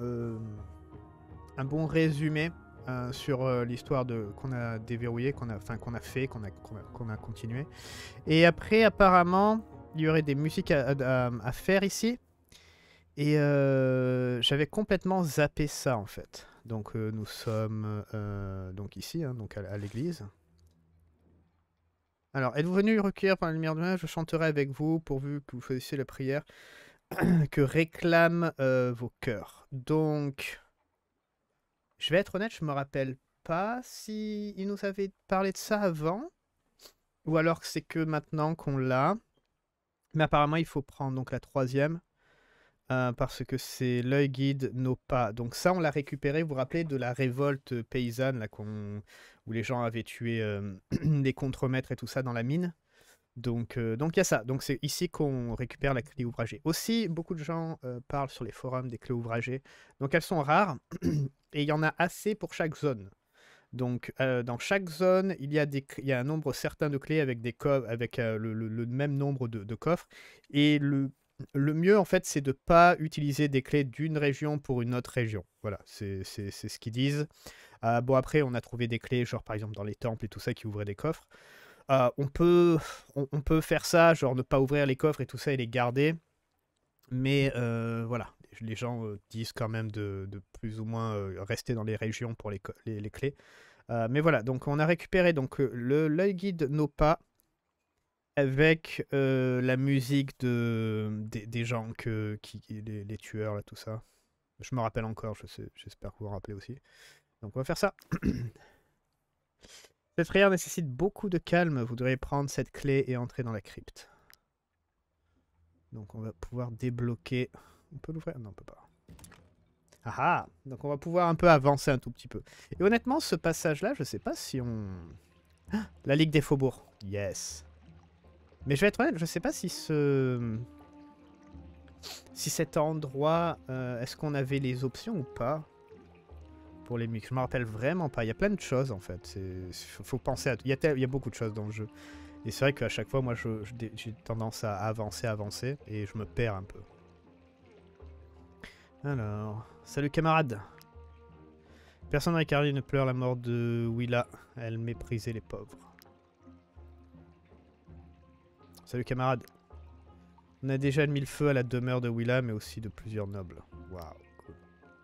résumé sur l'histoire qu'on a déverrouillé, qu'on a fait, qu'on a continué. Et après apparemment, il y aurait des musiques à faire ici. Et j'avais complètement zappé ça en fait. Donc nous sommes donc ici, hein, donc à l'église. Alors, êtes-vous venu recueillir par la lumière de Dieu? Je chanterai avec vous pourvu que vous fassiez la prière. que réclament vos cœurs. Donc, je vais être honnête, je me rappelle pas si il nous avait parlé de ça avant, ou alors que c'est que maintenant qu'on l'a. Mais apparemment, il faut prendre donc la troisième. Parce que c'est l'œil guide nos pas. Donc ça, on l'a récupéré, vous vous rappelez, de la révolte paysanne là, où les gens avaient tué les contremaîtres et tout ça dans la mine. Donc il y a ça. Donc c'est ici qu'on récupère la clé ouvragée. Aussi, beaucoup de gens parlent sur les forums des clés ouvragées. Donc elles sont rares et il y en a assez pour chaque zone. Donc dans chaque zone, il y a un nombre certain de clés avec des coffres, avec le même nombre de coffres. Et le mieux, en fait, c'est de ne pas utiliser des clés d'une région pour une autre région. Voilà, c'est ce qu'ils disent. Bon, après, on a trouvé des clés, genre par exemple dans les temples et tout ça, qui ouvraient des coffres. On peut, on peut faire ça, genre ne pas ouvrir les coffres et tout ça et les garder. Mais voilà, les gens disent quand même de plus ou moins rester dans les régions pour les clés. Mais voilà, donc on a récupéré donc l'œil guide nos pas avec la musique des gens les tueurs, là, tout ça. Je me rappelle encore, j'espère que vous vous rappelez aussi. Donc on va faire ça. Cette prière nécessite beaucoup de calme. Vous devrez prendre cette clé et entrer dans la crypte. Donc on va pouvoir débloquer... On peut l'ouvrir? Non, on peut pas. Ah ah! Donc on va pouvoir un peu avancer un tout petit peu. Et honnêtement, ce passage-là, je sais pas si on... Ah, la Ligue des Faubourgs. Yes. Mais je vais être honnête, je sais pas si si cet endroit, est-ce qu'on avait les options ou pas pour les mix. Je me rappelle vraiment pas. Il y a plein de choses en fait. Faut penser à... il y a beaucoup de choses dans le jeu. Et c'est vrai qu'à chaque fois, moi, j'ai tendance à avancer, et je me perds un peu. Alors, salut camarade. Personne dans les ne pleure la mort de Willa. Elle méprisait les pauvres. Salut camarade. On a déjà mis le feu à la demeure de Willa, mais aussi de plusieurs nobles. Waouh, cool.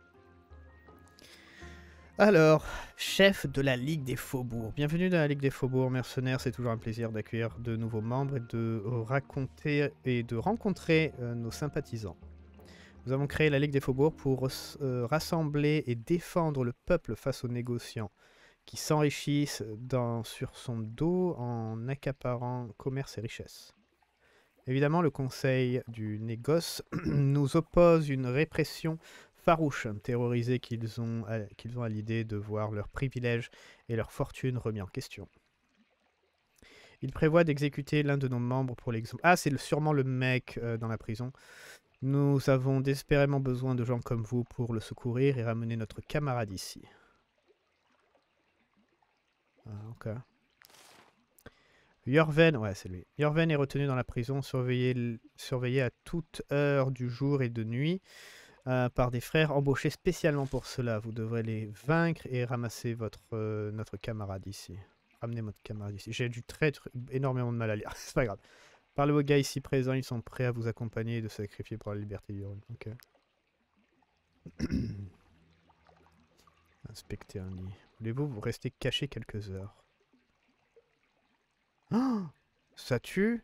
Alors, chef de la Ligue des Faubourgs. Bienvenue dans la Ligue des Faubourgs mercenaires. C'est toujours un plaisir d'accueillir de nouveaux membres et de rencontrer nos sympathisants. Nous avons créé la Ligue des Faubourgs pour rassembler et défendre le peuple face aux négociants qui s'enrichissent sur son dos en accaparant commerce et richesse. Évidemment, le Conseil du négoce nous oppose une répression farouche, terrorisés qu'ils ont à l'idée de voir leurs privilèges et leur fortune remis en question. Il prévoit d'exécuter l'un de nos membres pour l'exemple. Ah, c'est sûrement le mec dans la prison. Nous avons désespérément besoin de gens comme vous pour le secourir et ramener notre camarade ici. Ah, ok. Yorven, ouais, c'est lui. Yorven est retenu dans la prison, surveillé à toute heure du jour et de nuit par des frères embauchés spécialement pour cela. Vous devrez les vaincre et ramasser notre camarade ici. Ramenez votre camarade ici. J'ai énormément de mal à lire. C'est pas grave. Parlez aux gars ici présents, ils sont prêts à vous accompagner et de sacrifier pour la liberté du rôle. Ok. Inspecter un lit. Voulez-vous rester caché quelques heures? Oh, ça tue?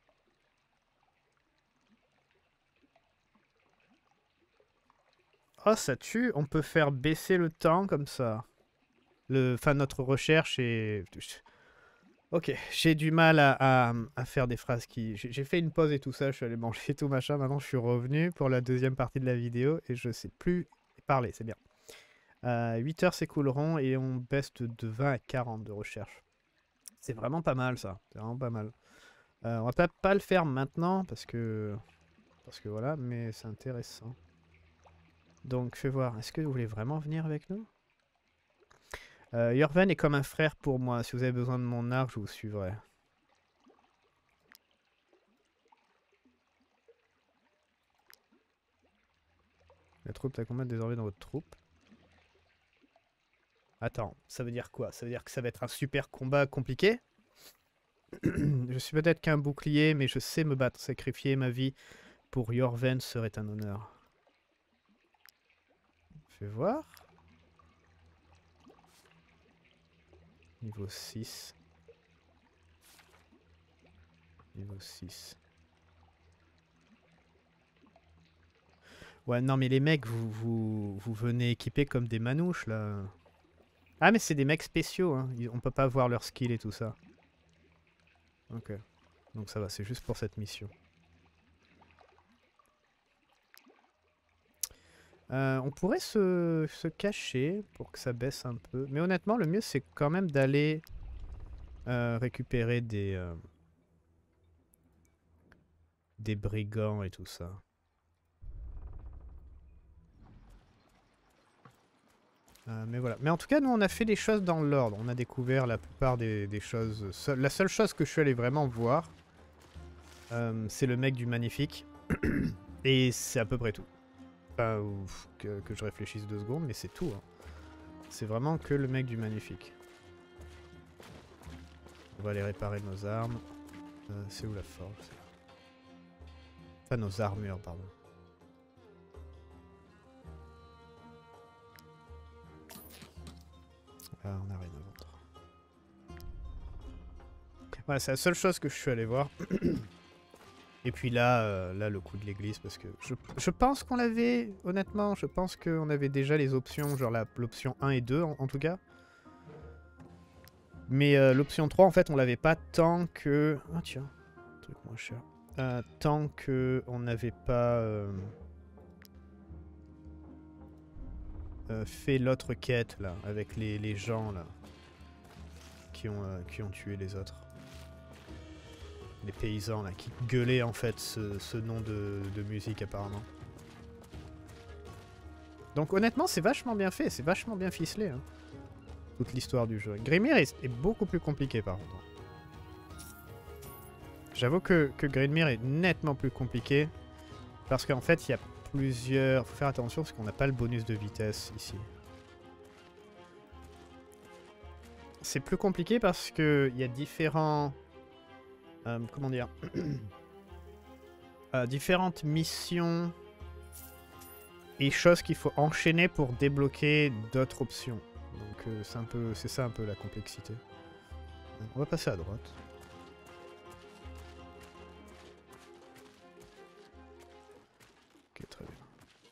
Oh, ça tue. On peut faire baisser le temps comme ça. Enfin, notre recherche est... Ok, j'ai du mal à faire des phrases qui... J'ai fait une pause et tout ça, je suis allé manger et tout machin. Maintenant, je suis revenu pour la deuxième partie de la vidéo et je sais plus parler, c'est bien. 8 heures s'écouleront et on baisse de 20 à 40 de recherche. C'est vraiment pas mal ça, c'est vraiment pas mal. On va peut-être pas le faire maintenant parce que voilà, mais c'est intéressant. Donc fais voir, est-ce que vous voulez vraiment venir avec nous? Yorven est comme un frère pour moi, si vous avez besoin de mon arc, je vous suivrai. La troupe, t'as combien désormais dans votre troupe? Attends, ça veut dire quoi? Ça veut dire que ça va être un super combat compliqué? Je suis peut-être qu'un bouclier, mais je sais me battre. Sacrifier ma vie pour Yorven serait un honneur. Fais voir. Niveau 6. Niveau 6. Ouais, non, mais les mecs, vous venez équipés comme des manouches, là. Ah, mais c'est des mecs spéciaux, hein. On peut pas voir leur skill et tout ça. Ok. Donc ça va, c'est juste pour cette mission. On pourrait se cacher pour que ça baisse un peu. Mais honnêtement, le mieux, c'est quand même d'aller récupérer des brigands et tout ça. Mais voilà. Mais en tout cas, nous, on a fait les choses dans l'ordre. On a découvert la plupart des choses. La seule chose que je suis allé vraiment voir, c'est le mec du Magnifique. Et c'est à peu près tout. Enfin, que je réfléchisse 2 secondes, mais c'est tout. Hein. C'est vraiment que le mec du Magnifique. On va aller réparer nos armes. C'est où la forge? Enfin, nos armures, pardon. Ah, on n'a rien à vendre. Voilà, c'est la seule chose que je suis allé voir. Et puis là, là le coup de l'église, parce que je pense qu'on l'avait, honnêtement, je pense qu'on avait déjà les options, genre l'option 1 et 2 en tout cas. Mais l'option 3, en fait, on l'avait pas tant que... Ah tiens, truc moins cher. Tant que on n'avait pas fait l'autre quête, là, avec les gens, là, qui ont tué les autres. Les paysans, là, qui gueulaient, en fait, ce nom de musique, apparemment. Donc, honnêtement, c'est vachement bien fait, c'est vachement bien ficelé, hein, toute l'histoire du jeu. Grimir est beaucoup plus compliqué, par contre. J'avoue que Grimir est nettement plus compliqué, parce qu'en fait, il y a plusieurs... Faut faire attention, parce qu'on n'a pas le bonus de vitesse, ici. C'est plus compliqué parce qu'il y a différents... comment dire différentes missions et choses qu'il faut enchaîner pour débloquer d'autres options. Donc c'est ça un peu la complexité. On va passer à droite. Ok, très bien.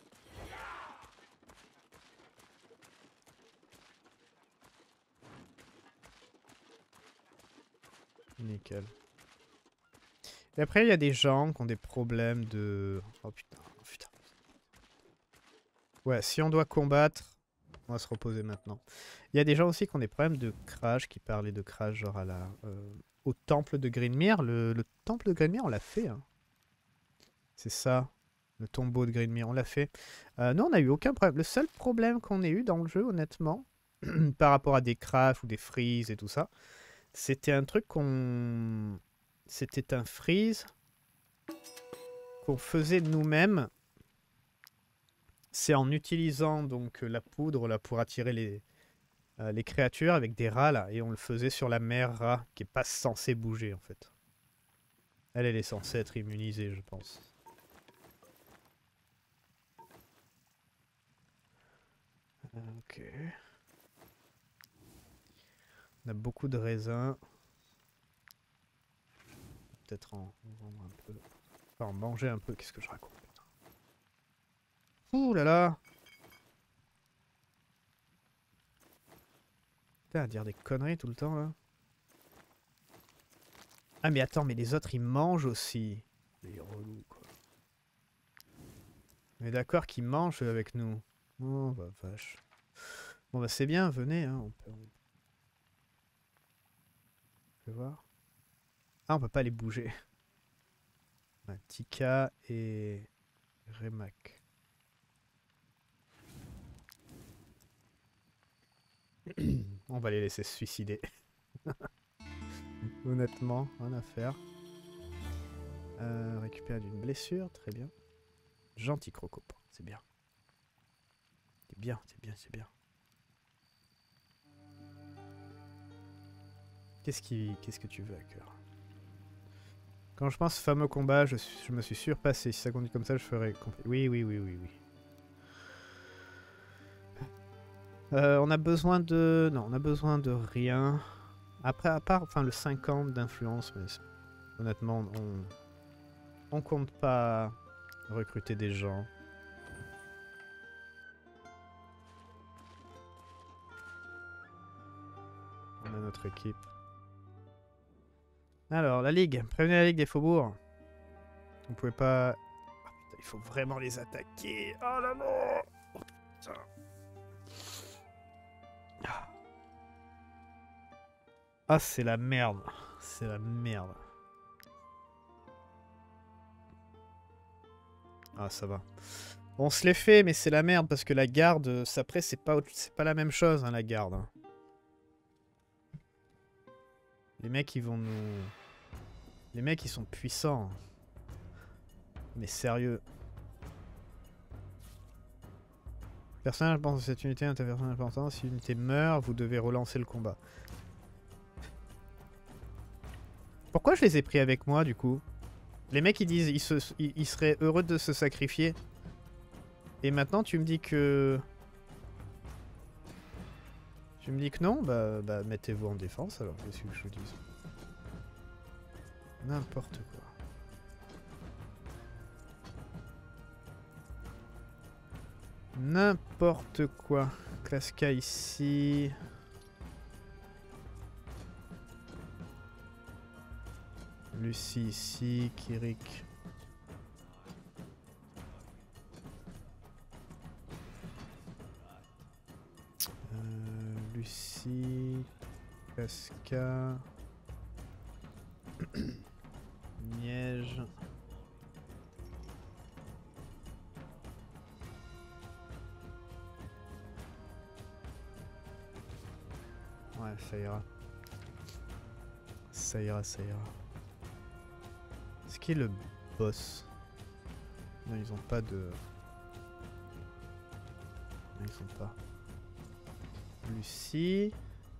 Nickel. Et après, il y a des gens qui ont des problèmes de... Oh putain, oh putain. Ouais, si on doit combattre, on va se reposer maintenant. Il y a des gens aussi qui ont des problèmes de crash, qui parlaient de crash genre à la... au temple de Greenmere. Le temple de Greenmere, on l'a fait. Hein. C'est ça, le tombeau de Greenmere, on l'a fait. Non, on n'a eu aucun problème. Le seul problème qu'on ait eu dans le jeu, honnêtement, par rapport à des crashs ou des freezes et tout ça, c'était un truc qu'on... C'était un freeze qu'on faisait nous-mêmes. C'est en utilisant donc la poudre là, pour attirer les créatures avec des rats là. Et on le faisait sur la mère rat qui est pas censée bouger en fait. Elle est censée être immunisée je pense. Ok. On a beaucoup de raisins. Peut-être en vendre un peu. Enfin, en manger un peu. Qu'est-ce que je raconte? Ouh là là! Putain, à dire des conneries tout le temps là. Ah mais attends, mais les autres ils mangent aussi. Les relous quoi. Mais d'accord qu'ils mangent avec nous. Oh bah vache. Bon bah c'est bien, venez hein. On peut voir. Ah on peut pas les bouger. On a Tika et Remak. On va les laisser se suicider. Honnêtement, rien à faire. Récupérer d'une blessure, très bien. Gentil crocop, c'est bien. C'est bien, c'est bien, c'est bien. Qu'est-ce que tu veux à cœur? Quand je pense fameux combat, je me suis surpassé. Si ça continue comme ça, je ferai... Oui, oui, oui, oui, oui. On a besoin de... Non, on a besoin de rien. Après, à part enfin, le 50 d'influence, mais honnêtement, on compte pas recruter des gens. à notre équipe. Alors, la Ligue. Prévenez la Ligue des Faubourgs. Vous pouvez pas... Oh, putain, il faut vraiment les attaquer. Oh là là. Oh, putain. Ah, c'est la merde. C'est la merde. Ah, ça va. On se les fait, mais c'est la merde parce que la garde, après, c'est pas la même chose, hein, la garde. Hein. Les mecs, ils vont nous... Les mecs, ils sont puissants. Mais sérieux. Personnage pense que cette unité est un personnage important. Si l'unité meurt, vous devez relancer le combat. Pourquoi je les ai pris avec moi, du coup? Les mecs, ils disent ils seraient heureux de se sacrifier. Et maintenant, tu me dis que... Tu me dis que non? Bah mettez-vous en défense, alors. Qu'est-ce que je vous dise? N'importe quoi. N'importe quoi. Classe K ici. Lucie ici. Kirik. Lucie. Classe K. Niège. Ouais, ça ira. Ça ira, ça ira. Est-ce qu'il est le boss? Non, ils ont pas de... Non, ils ont pas. Lucie.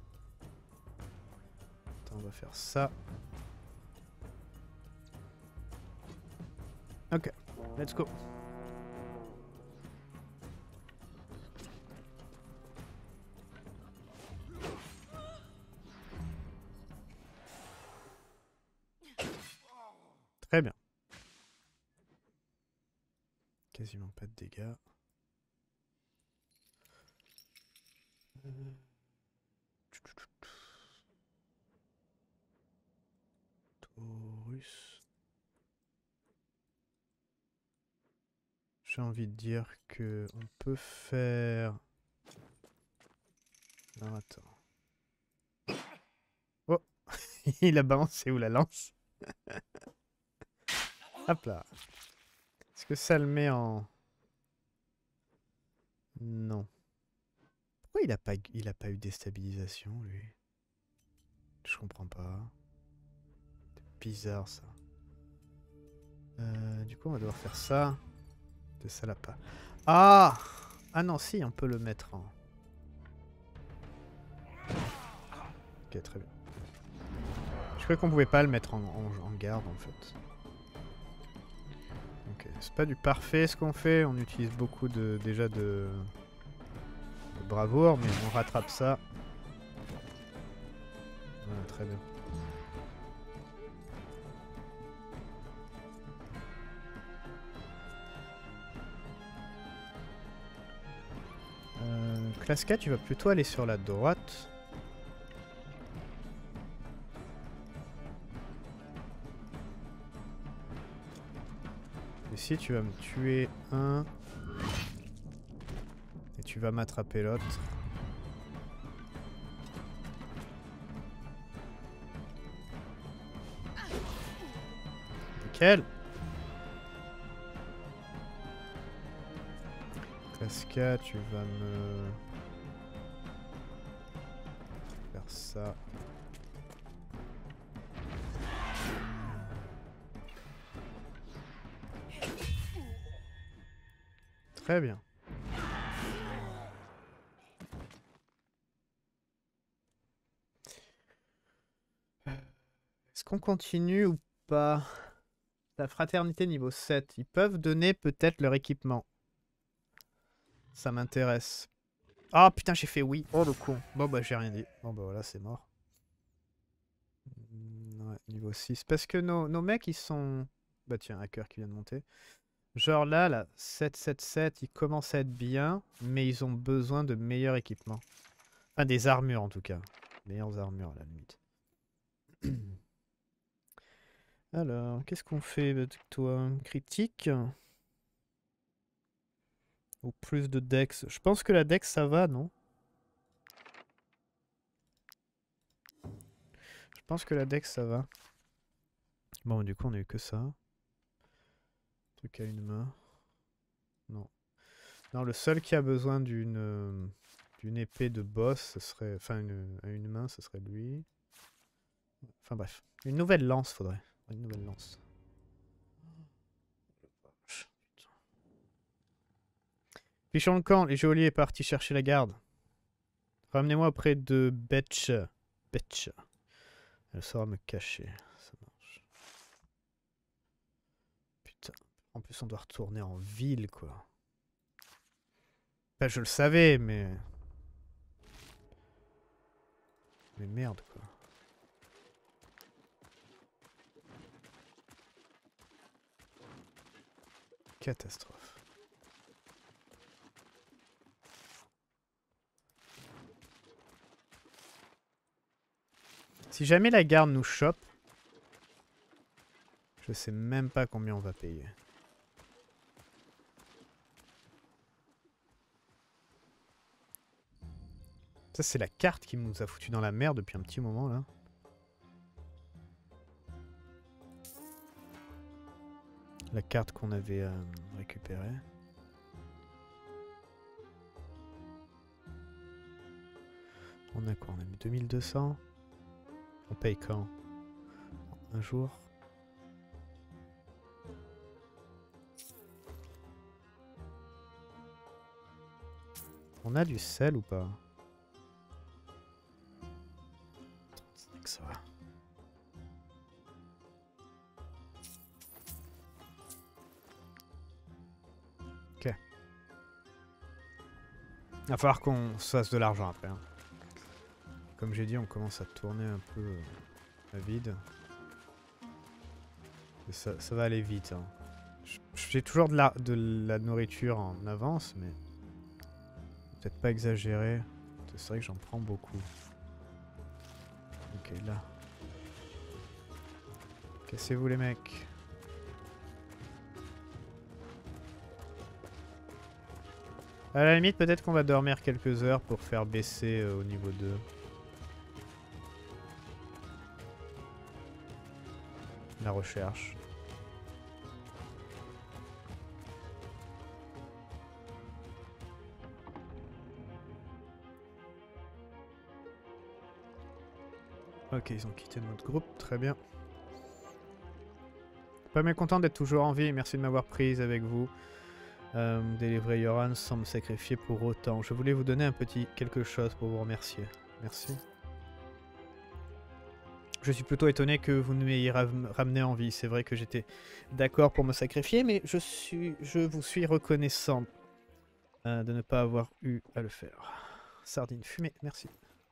Attends, on va faire ça. Ok, let's go. Très bien. Quasiment pas de dégâts. Taurus. J'ai envie de dire que on peut faire... Non, attends. Oh. Il a balancé où la lance? Hop là. Est-ce que ça le met en... Non. Pourquoi il a pas eu déstabilisation, lui? Je comprends pas. C'est bizarre, ça. Du coup, on va devoir faire ça. De ça, là, pas. Ah! Ah non, si, on peut le mettre en... Ok, très bien. Je croyais qu'on pouvait pas le mettre en garde, en fait. Ok, c'est pas du parfait ce qu'on fait. On utilise beaucoup déjà de bravoure, mais on rattrape ça. Voilà, très bien. Classe K, tu vas plutôt aller sur la droite. Ici, tu vas me tuer un. Et tu vas m'attraper l'autre. Nickel. Classe K, tu vas me... faire ça. Très bien. Est-ce qu'on continue ou pas? La fraternité niveau 7. Ils peuvent donner peut-être leur équipement. Ça m'intéresse. Ah putain, j'ai fait oui. Oh le con. Bon bah j'ai rien dit. Bon bah voilà, c'est mort. Ouais, niveau 6. Parce que nos mecs, ils sont... Bah tiens, hacker qui vient de monter. Genre là, 7-7-7, ils commencent à être bien, mais ils ont besoin de meilleurs équipements. Enfin, des armures en tout cas. Meilleures armures à la limite. Alors, qu'est-ce qu'on fait avec toi? Critique? Ou plus de dex? Je pense que la dex ça va, non? Je pense que la dex ça va. Bon, du coup, on a eu que ça. Truc à une main. Non. Non, le seul qui a besoin d'une épée de boss, ce serait. Enfin, à une main, ce serait lui. Enfin, bref. Une nouvelle lance, faudrait. Une nouvelle lance. Fichons le camp, les geôliers est parti chercher la garde. Ramenez-moi auprès de Betch. Betch. Elle saura me cacher. Ça marche. Putain. En plus, on doit retourner en ville, quoi. Enfin, je le savais, mais... Mais merde, quoi. Catastrophe. Si jamais la garde nous chope, je sais même pas combien on va payer. Ça, c'est la carte qui nous a foutu dans la merde depuis un petit moment, là. La carte qu'on avait récupérée. On a quoi? On a mis 2200. On paye quand? Un jour. On a du sel ou pas? 35, ça va. Ok. Il va falloir qu'on se fasse de l'argent après. Hein. Comme j'ai dit, on commence à tourner un peu à vide. Et ça va aller vite. Hein. J'ai toujours de la nourriture en avance, mais... Peut-être pas exagéré. C'est vrai que j'en prends beaucoup. Ok, là. Cassez-vous les mecs. À la limite, peut-être qu'on va dormir quelques heures pour faire baisser au niveau 2. La recherche. Ok, ils ont quitté notre groupe, très bien. Pas mécontent d'être toujours en vie, merci de m'avoir prise avec vous. Délivrer Yoran sans me sacrifier pour autant. Je voulais vous donner un petit quelque chose pour vous remercier. Merci. Je suis plutôt étonné que vous ne m'ayez ramené en vie. C'est vrai que j'étais d'accord pour me sacrifier, mais je vous suis reconnaissant de ne pas avoir eu à le faire. Sardine fumée, merci.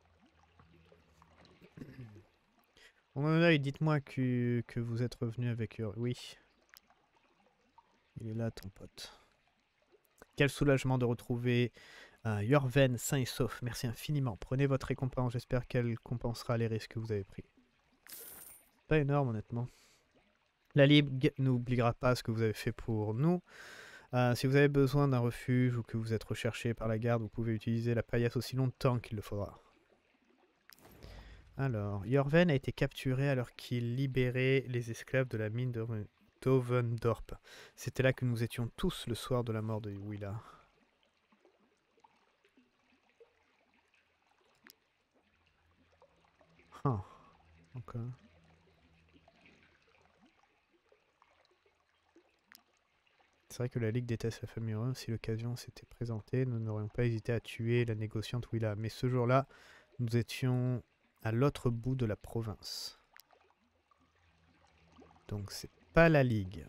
Mon œil, dites-moi que vous êtes revenu avec... Oui. Il est là, ton pote. Quel soulagement de retrouver Yorven sain et sauf. Merci infiniment. Prenez votre récompense. J'espère qu'elle compensera les risques que vous avez pris. Pas énorme, honnêtement. La Ligue n'oubliera pas ce que vous avez fait pour nous. Si vous avez besoin d'un refuge ou que vous êtes recherché par la garde, vous pouvez utiliser la paillasse aussi longtemps qu'il le faudra. Alors, Yorven a été capturé alors qu'il libérait les esclaves de la mine d'Ovendorp. C'était là que nous étions tous le soir de la mort de Willa. Ah, ok. C'est vrai que la Ligue déteste la famille Run. Si l'occasion s'était présentée, nous n'aurions pas hésité à tuer la négociante Willa. Mais ce jour-là, nous étions à l'autre bout de la province. Donc c'est pas la Ligue.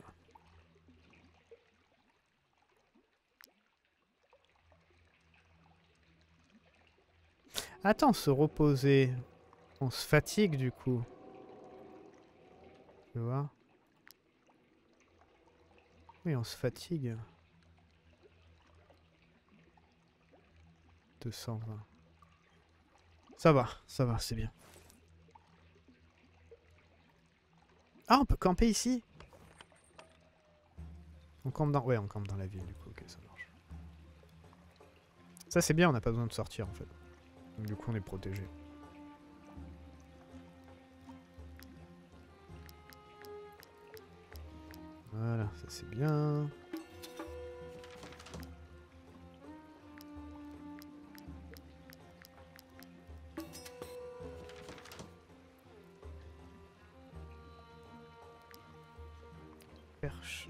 Attends, se reposer. On se fatigue du coup. Tu vois? Oui, on se fatigue. 220. ça va, c'est bien. Ah, on peut camper ici? On campe dans... Ouais, on campe dans la ville, du coup, ok, ça marche. Ça, c'est bien, on n'a pas besoin de sortir, en fait. Donc, du coup, on est protégé. Voilà, ça c'est bien. Perche.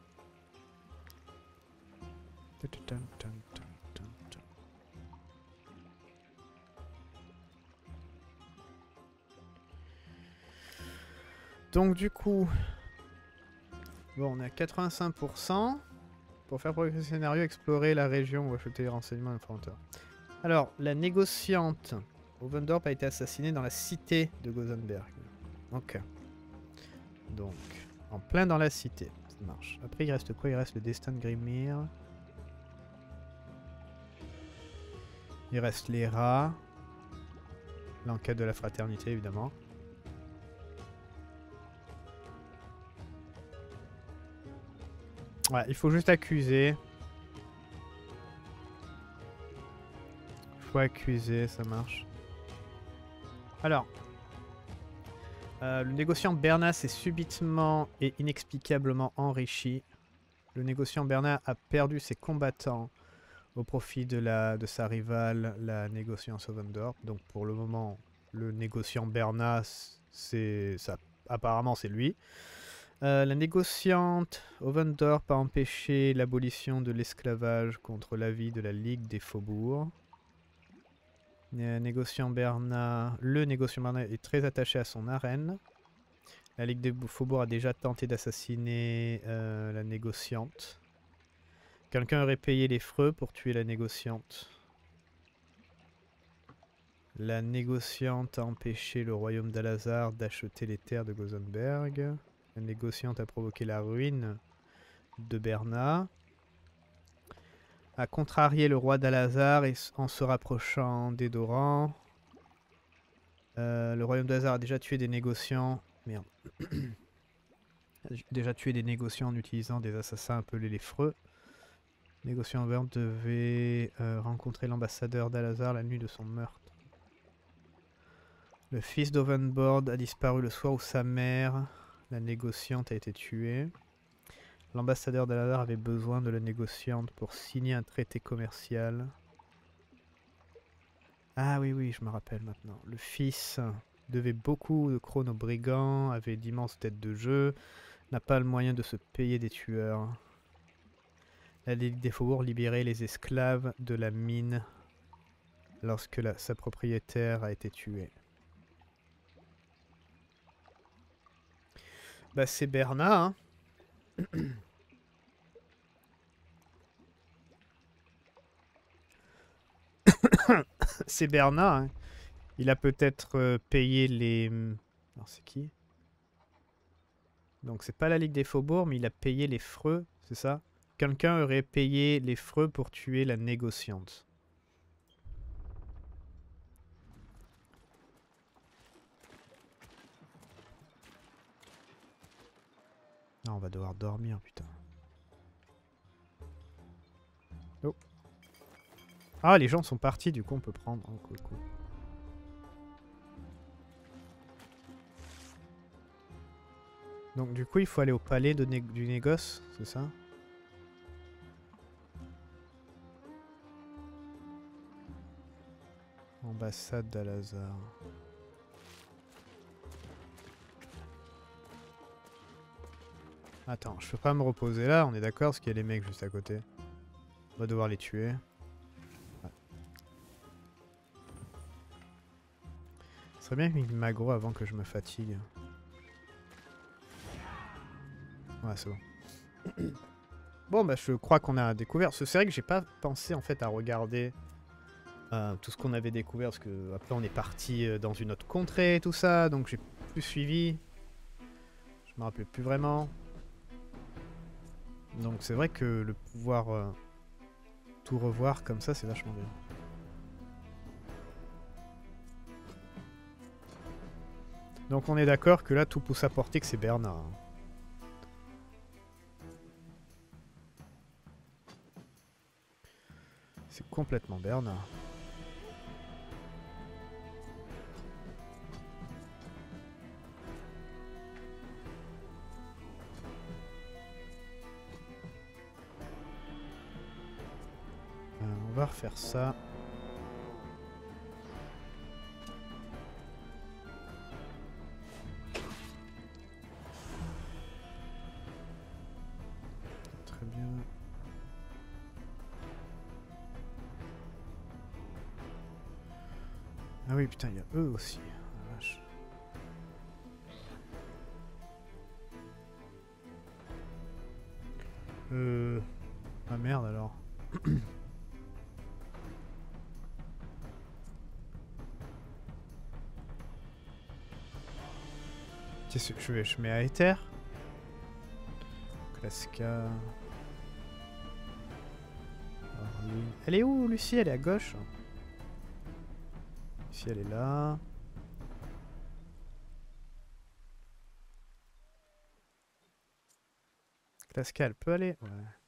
Donc du coup, bon, on est à 85%. Pour faire progresser le scénario, explorer la région ou acheter les renseignements informateurs. Alors, la négociante Ovendorp a été assassinée dans la cité de Gosenberg. Ok. Donc, en plein dans la cité. Ça marche. Après, il reste quoi? Il reste le destin de Grimir. Il reste les rats. L'enquête de la fraternité, évidemment. Ouais, il faut juste accuser. Il faut accuser, ça marche. Alors. Le négociant Berna s'est subitement et inexplicablement enrichi. Le négociant Berna a perdu ses combattants au profit de sa rivale, la négociante Ovendorp. Donc pour le moment, le négociant Berna, apparemment c'est lui. La négociante Ovendorp a empêché l'abolition de l'esclavage contre l'avis de la Ligue des Faubourgs. Le négociant Berna est très attaché à son arène. La Ligue des Faubourgs a déjà tenté d'assassiner la négociante. Quelqu'un aurait payé les freux pour tuer la négociante. La négociante a empêché le royaume d'Alazar d'acheter les terres de Gosenberg. La négociante a provoqué la ruine de Berna. A contrarié le roi d'Alazar en se rapprochant d'Edoran. Le royaume d'Alazar a déjà tué des négociants. Merde. Déjà tué des négociants en utilisant des assassins appelés les freux. Négociant vert devait rencontrer l'ambassadeur d'Alazar la nuit de son meurtre. Le fils d'Ovenbord a disparu le soir où sa mère, la négociante, a été tuée. L'ambassadeur d'Alazar avait besoin de la négociante pour signer un traité commercial. Ah oui, oui, je me rappelle maintenant. Le fils devait beaucoup de crônes aux brigands, avait d'immenses dettes de jeu, n'a pas le moyen de se payer des tueurs. La Ligue des Faubourgs libérait les esclaves de la mine lorsque sa propriétaire a été tuée. Bah c'est Berna, hein. C'est Berna, hein. Il a peut-être payé les... Alors c'est qui? Donc c'est pas la Ligue des Faubourgs, mais il a payé les freux, c'est ça? Quelqu'un aurait payé les freux pour tuer la négociante. Ah, on va devoir dormir, putain. Oh. Ah, les gens sont partis, du coup on peut prendre. Oh, cool, cool. Donc du coup il faut aller au palais du négoce, c'est ça? Ambassade d'Alazar. Attends, je peux pas me reposer là, on est d'accord, parce qu'il y a les mecs juste à côté. On va devoir les tuer. Ouais. Ce serait bien qu'il m'aggro avant que je me fatigue. Ouais, c'est bon. Bon, bah je crois qu'on a découvert. C'est vrai que j'ai pas pensé en fait à regarder tout ce qu'on avait découvert, parce que après on est parti dans une autre contrée et tout ça, donc j'ai plus suivi. Je me rappelais plus vraiment. Donc c'est vrai que le pouvoir tout revoir comme ça, c'est vachement bien. Donc on est d'accord que là, tout pousse à porter que c'est Bernard. Hein. C'est complètement Bernard. On va refaire ça. Très bien. Ah oui, putain, il y a eux aussi. Ah, vache. Ah merde alors. Qu'est-ce que je mets à Ether. Klaska. Elle est où, Lucie? Elle est à gauche. Lucie, elle est là. Klaska, elle peut aller? Ouais.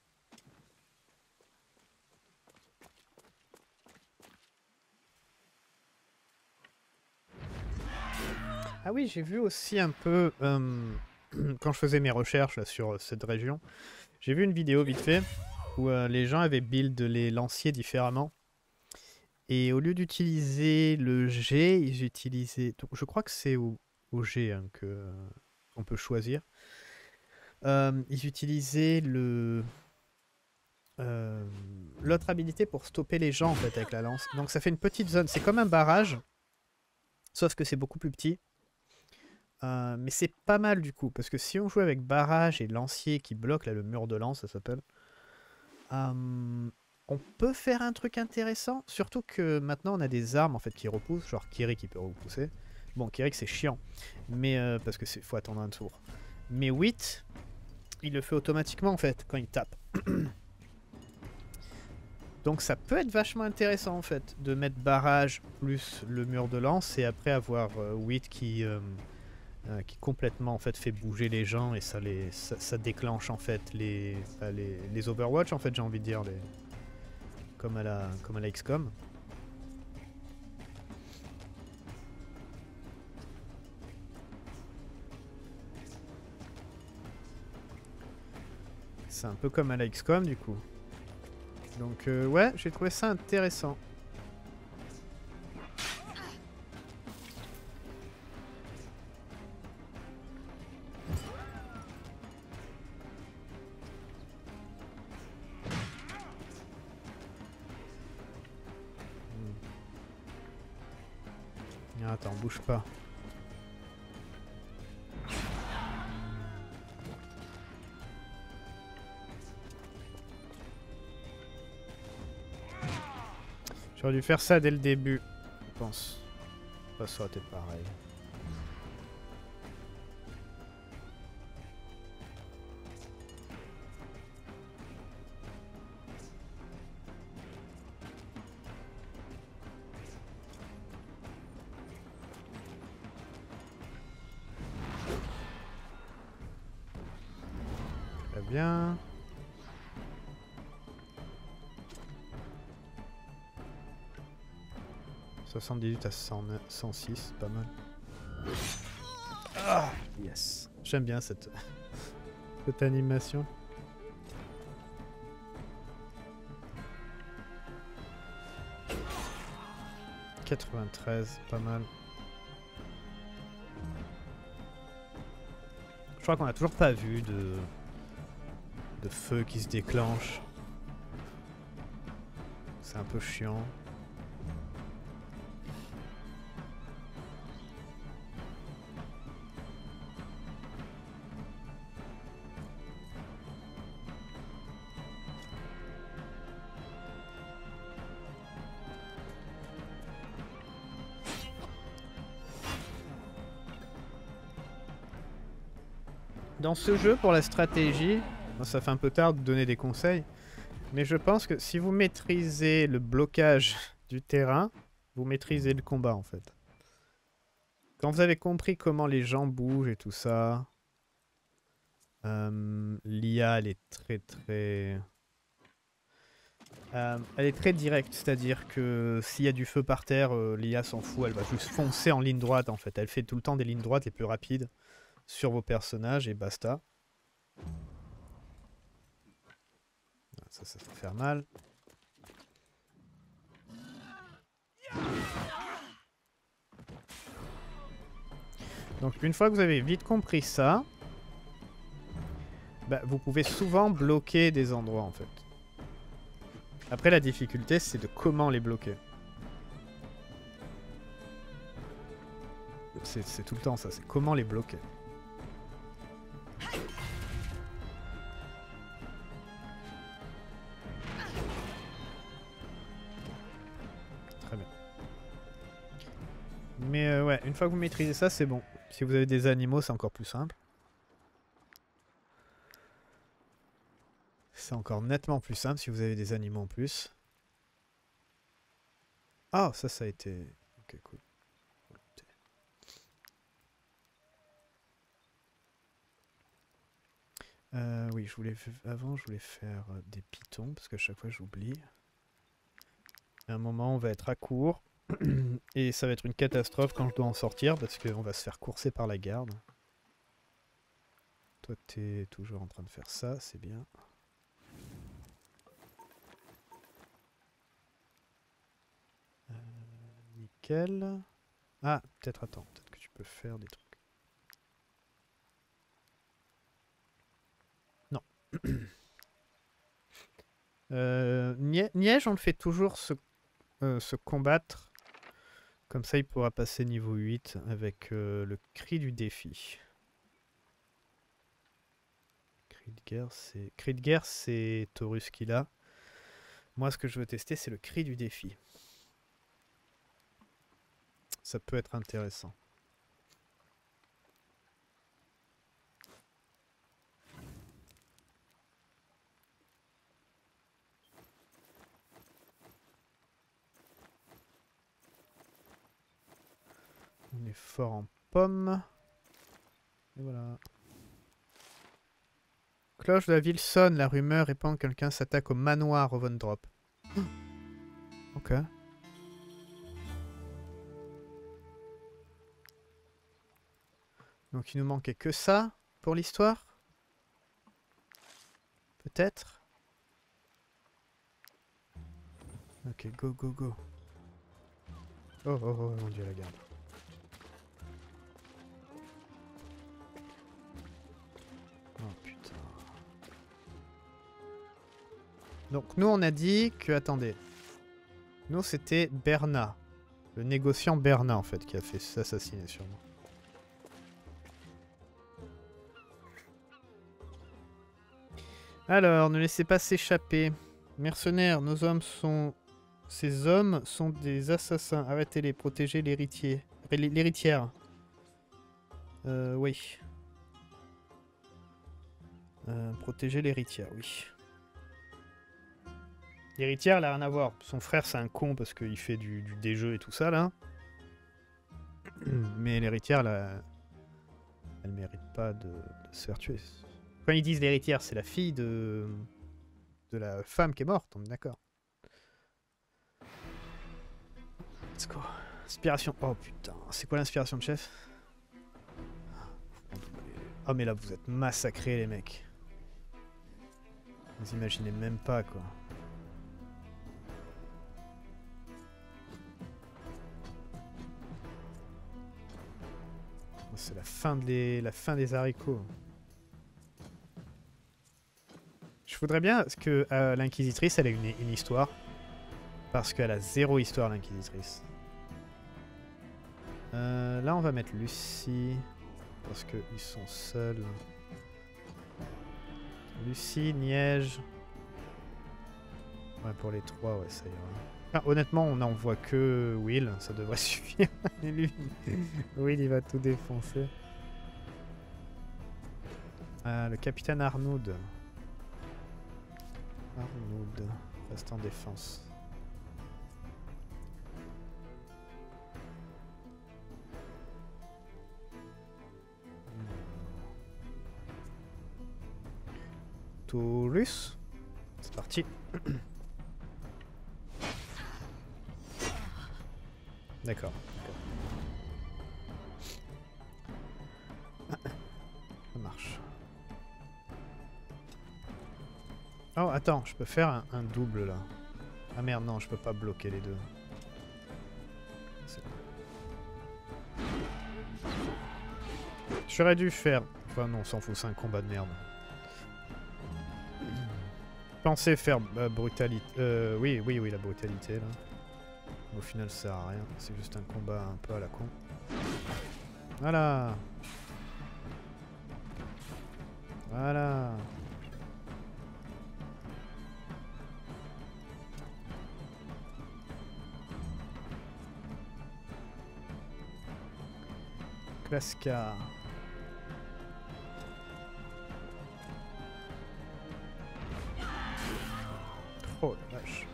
Ah oui, j'ai vu aussi un peu, quand je faisais mes recherches là, sur cette région, j'ai vu une vidéo vite fait où les gens avaient build les lanciers différemment. Et au lieu d'utiliser le G, ils utilisaient... Donc, je crois que c'est au G hein, qu'on peut choisir. Ils utilisaient l'autre habilité pour stopper les gens en fait avec la lance. Donc ça fait une petite zone. C'est comme un barrage, sauf que c'est beaucoup plus petit. Mais c'est pas mal du coup, parce que si on joue avec barrage et lancier qui bloque là, le mur de lance, ça s'appelle, on peut faire un truc intéressant, surtout que maintenant on a des armes en fait qui repoussent, genre Kiri qui peut repousser. Bon, Kiri c'est chiant, mais parce que faut attendre un tour. Mais Wit, il le fait automatiquement en fait quand il tape. Donc ça peut être vachement intéressant en fait de mettre barrage plus le mur de lance et après avoir Wit qui complètement en fait fait bouger les gens et ça déclenche en fait les Overwatch en fait j'ai envie de dire comme à la XCOM. C'est un peu comme à la XCOM du coup. Donc ouais, j'ai trouvé ça intéressant. Attends, bouge pas. J'aurais dû faire ça dès le début, je pense. Ça aurait été pareil. Très bien. « 78 à 106, pas mal. Ah, yes. J'aime bien cette animation. « 93, pas mal. Je crois qu'on a toujours pas vu de feu qui se déclenche. C'est un peu chiant. Dans ce jeu, pour la stratégie, ça fait un peu tard de donner des conseils, mais je pense que si vous maîtrisez le blocage du terrain, vous maîtrisez le combat en fait. Quand vous avez compris comment les gens bougent et tout ça, l'IA, elle est elle est très directe, c'est-à-dire que s'il y a du feu par terre, l'IA s'en fout, elle va juste foncer en ligne droite en fait. Elle fait tout le temps des lignes droites les plus rapides sur vos personnages et basta. Ça va faire mal. Donc une fois que vous avez vite compris ça, bah, vous pouvez souvent bloquer des endroits en fait. Après la difficulté c'est de comment les bloquer. C'est tout le temps ça, c'est comment les bloquer. Très bien. Mais ouais, une fois que vous maîtrisez ça, c'est bon. Si vous avez des animaux, c'est encore plus simple. C'est encore nettement plus simple si vous avez des animaux en plus. Ah, ça a été... Ok, cool. Oui, avant, je voulais faire des pitons, parce qu'à chaque fois, j'oublie. À un moment, on va être à court. Et ça va être une catastrophe quand je dois en sortir, parce qu'on va se faire courser par la garde. Toi, t'es toujours en train de faire ça, c'est bien. Nickel. Ah, peut-être, attends, peut-être que tu peux faire des trucs. Non. Niège, on le fait toujours se combattre. Comme ça, il pourra passer niveau 8 avec le cri du défi. Cri de guerre, c'est Taurus qui l'a. Moi, ce que je veux tester, c'est le cri du défi. Ça peut être intéressant. On est fort en pommes. Et voilà. Cloche de la ville sonne. La rumeur répand que quelqu'un s'attaque au manoir au Von Drop. Ok. Donc il nous manquait que ça pour l'histoire. Peut-être. Ok, go, go, go. Oh, oh, oh, mon dieu, la garde. Oh, putain. Donc, nous, on a dit que... Attendez. Nous, c'était Berna. Le négociant Berna, en fait, qui a fait s'assassiner sûrement. Alors, ne laissez pas s'échapper. Mercenaires, ces hommes sont des assassins. Arrêtez-les, protégez l'héritier. L'héritière. Oui. Protéger l'héritière, oui. L'héritière, elle a rien à voir. Son frère, c'est un con parce qu'il fait du déjeu et tout ça, là. Mais l'héritière, elle mérite pas de se faire tuer. Quand ils disent l'héritière, c'est la fille de la femme qui est morte, on est d'accord. Let's go. Inspiration. Oh putain, c'est quoi l'inspiration de chef? Oh mais là, vous êtes massacrés, les mecs. Vous imaginez même pas, quoi. C'est la fin des haricots. Je voudrais bien que l'Inquisitrice, elle ait une histoire. Parce qu'elle a zéro histoire, l'Inquisitrice. Là, on va mettre Lucie. Parce qu'ils sont seuls. Lucie, Niège. Ouais, pour les trois, ouais, ça ira. Enfin, honnêtement, on n'en voit que Will. Ça devrait suffire. Lui, Will, il va tout défoncer. Le capitaine Arnoud. Arnoud. Reste en défense. Taurus. C'est parti. D'accord. Ça marche. Oh, attends, je peux faire un double là. Ah merde, non, je peux pas bloquer les deux. J'aurais dû faire... Enfin non, on s'en fout, c'est un combat de merde. Je pensais faire brutalité... oui, la brutalité là. Au final ça sert à rien, c'est juste un combat un peu à la con. Voilà. Voilà. Klaska. Oh la vache.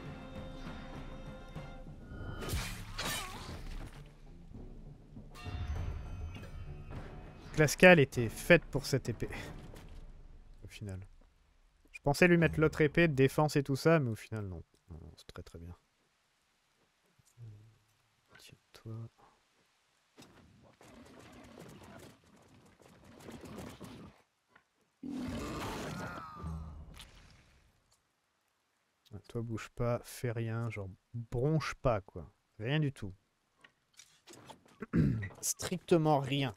Klaska, elle était faite pour cette épée. Au final. Je pensais lui mettre l'autre épée de défense et tout ça, mais au final non. Non, c'est très très bien. Tiens, toi... Toi bouge pas, fais rien, genre bronche pas quoi. Rien du tout. Strictement rien.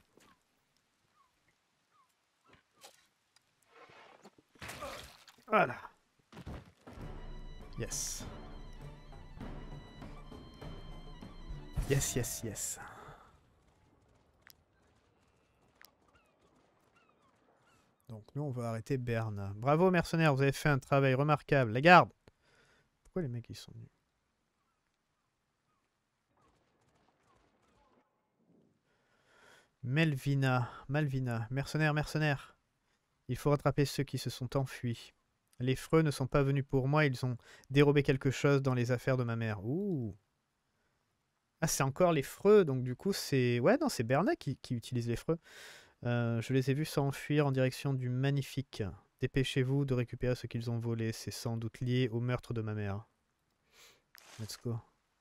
Voilà. Yes. Yes, yes, yes. Donc nous on va arrêter Berne. Bravo mercenaires, vous avez fait un travail remarquable. La garde. Pourquoi les mecs ils sont nuls? Malvina. Mercenaires. Il faut rattraper ceux qui se sont enfuis. Les Freux ne sont pas venus pour moi, ils ont dérobé quelque chose dans les affaires de ma mère. Ouh. Ah, c'est encore les Freux, donc du coup c'est... Ouais, non, c'est Berna qui utilise les Freux. Je les ai vus s'enfuir en direction du Magnifique. Dépêchez-vous de récupérer ce qu'ils ont volé, c'est sans doute lié au meurtre de ma mère. Let's go.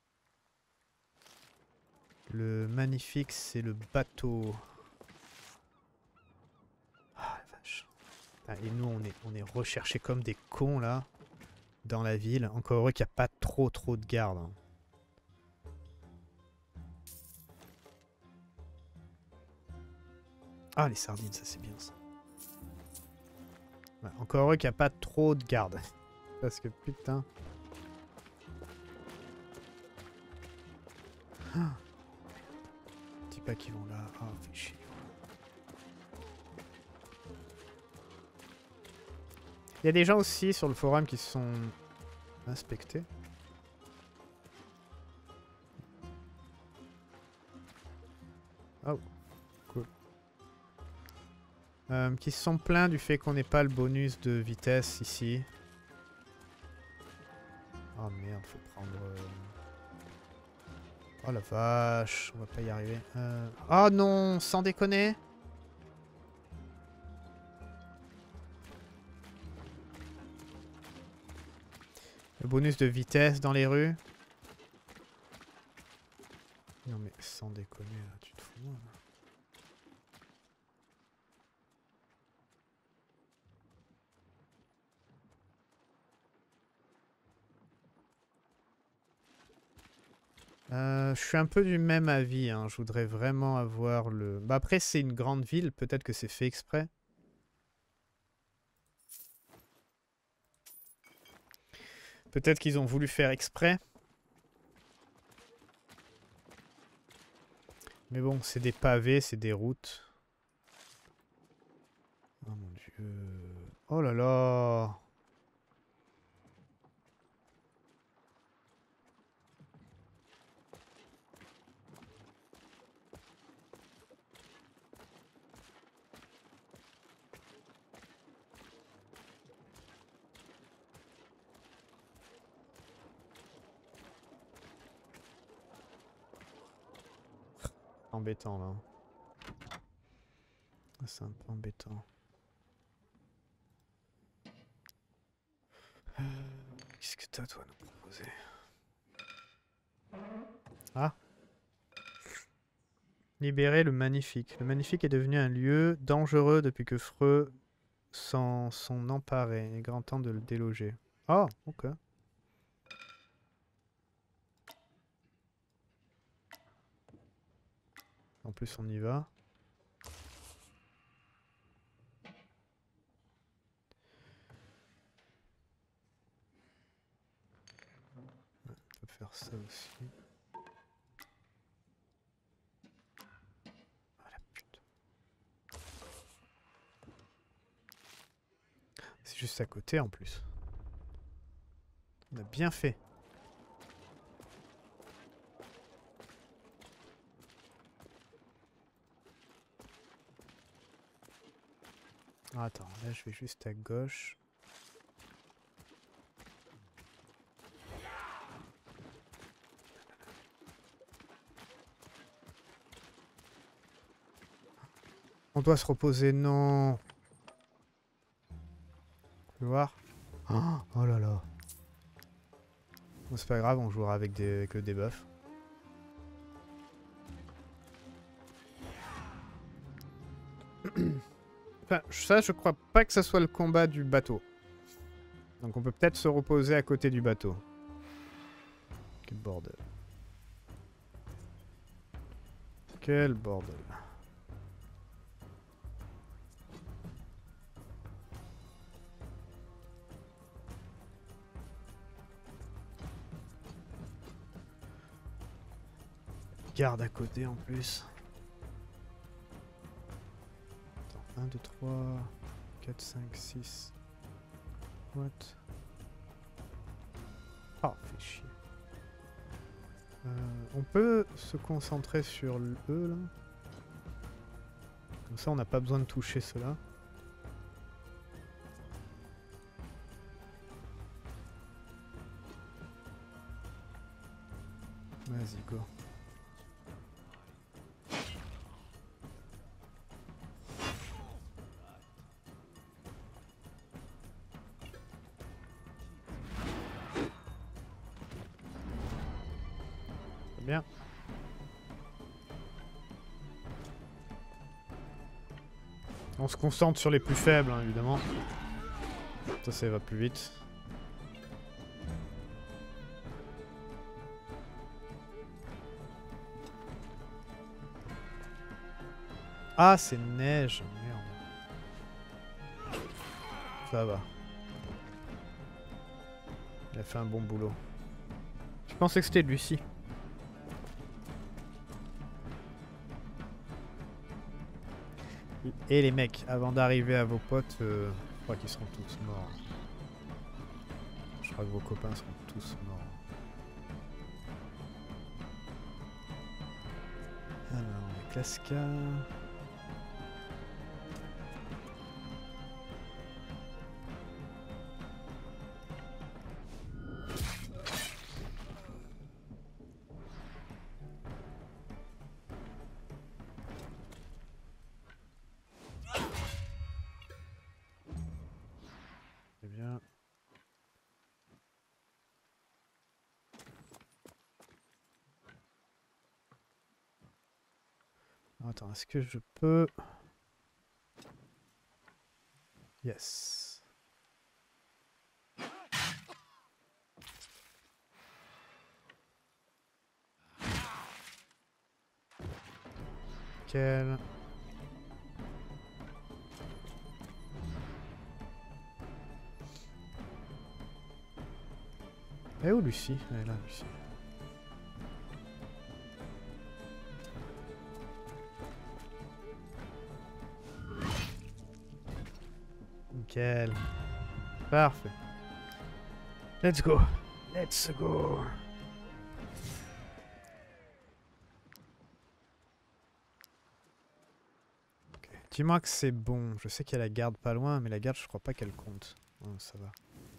Le Magnifique, c'est le bateau. Ah, la vache. Ah, et nous, on est recherchés comme des cons, là, dans la ville. Encore heureux qu'il n'y a pas trop de gardes. Hein. Ah, les sardines, ça c'est bien, ça. Ouais, encore heureux qu'il n'y a pas trop de gardes. Parce que, putain... Ah. Dis pas qu'ils vont là. Ah, fait chier. Il y a des gens aussi sur le forum qui se sont inspectés. Oh, cool. Qui se sont plaints du fait qu'on n'ait pas le bonus de vitesse ici. Oh merde, faut prendre... Oh la vache, on va pas y arriver. Oh non, sans déconner. Le bonus de vitesse dans les rues. Non mais sans déconner, là, tu te fous de moi, là. Je suis un peu du même avis, hein. Je voudrais vraiment avoir le... Bah après c'est une grande ville, peut-être que c'est fait exprès. Peut-être qu'ils ont voulu faire exprès. Mais bon, c'est des pavés, c'est des routes. Oh mon dieu. Oh là là. Embêtant là. C'est un peu embêtant. t'as toi à nous proposer? Ah. Libérer le Magnifique. Le Magnifique est devenu un lieu dangereux depuis que Freux s'en sont emparés. Il est grand temps de le déloger. Oh, ok. En plus, on y va. On peut faire ça aussi. Ah la pute. C'est juste à côté en plus. On a bien fait. Ah, attends, là je vais juste à gauche. On doit se reposer, non. Tu peux voir? Oh là là. Bon, c'est pas grave, on jouera avec que des buffs. Enfin, ça, je crois pas que ça soit le combat du bateau. Donc on peut peut-être se reposer à côté du bateau. Quel bordel. Quel bordel. Garde à côté en plus. Attends, 1, 2, 3, 4, 5, 6. What? Ah, fait chier. On peut se concentrer sur le E là. Comme ça on n'a pas besoin de toucher cela. Vas-y, go. C'est bien. On se concentre sur les plus faibles, hein, évidemment. Ça va plus vite. Ah, c'est neige. Merde. Ça va. Il a fait un bon boulot. Je pensais que c'était Lucie. Et les mecs, avant d'arriver à vos potes, je crois qu'ils seront tous morts. Je crois que vos copains seront tous morts. Alors, les Klaska. C'est bien. Attends, est-ce que je peux... Yes. Nickel. Elle est où Lucie? Elle est là, Lucie. Nickel. Parfait. Let's go. Let's go. Okay. Dis-moi que c'est bon. Je sais qu'il y a la garde pas loin, mais la garde, je crois pas qu'elle compte. Oh, ça va.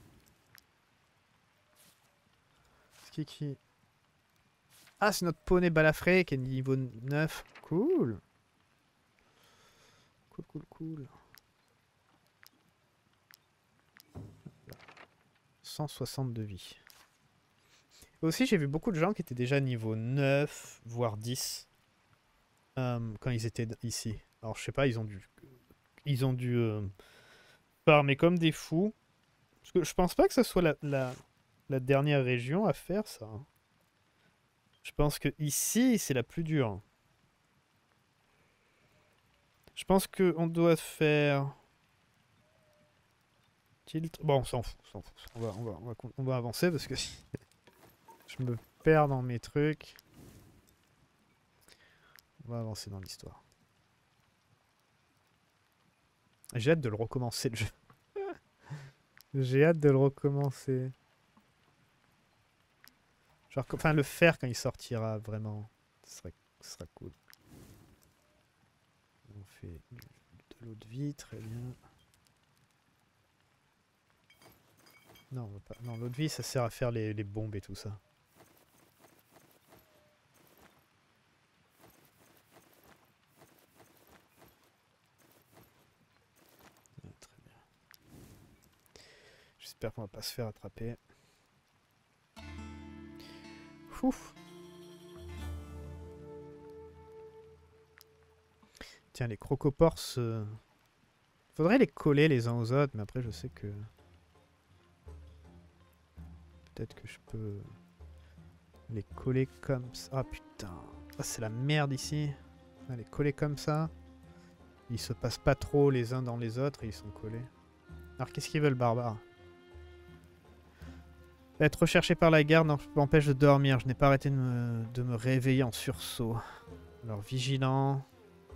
Qui... Ah, c'est notre poney balafré qui est niveau 9. Cool. Cool, cool, cool. 160 de vie. Aussi, j'ai vu beaucoup de gens qui étaient déjà niveau 9, voire 10, quand ils étaient ici. Alors, je sais pas, ils ont dû farmer comme des fous. Parce que je pense pas que ce soit la dernière région à faire ça, hein. Je pense que ici, c'est la plus dure. Je pense qu'on doit faire... Tilt. Bon, on s'en fout, on s'en fout. On va avancer parce que je me perds dans mes trucs. On va avancer dans l'histoire. J'ai hâte de le recommencer le jeu. J'ai hâte de le recommencer. Genre, enfin, le faire quand il sortira vraiment. Ce sera cool. On fait de l'eau de vie, très bien. Non, on va pas. Non, l'eau de vie, ça sert à faire les bombes et tout ça. Ah, très bien. J'espère qu'on va pas se faire attraper. Ouf. Tiens, les crocoporces... faudrait les coller les uns aux autres, mais après je sais que... Peut-être que je peux... les coller comme ça. Ah putain. Ah, c'est la merde ici. Ah, les coller comme ça. Ils se passent pas trop les uns dans les autres et ils sont collés. Alors qu'est-ce qu'ils veulent, barbares? Être recherché par la garde m'empêche de dormir. Je n'ai pas arrêté de me réveiller en sursaut. Alors vigilant.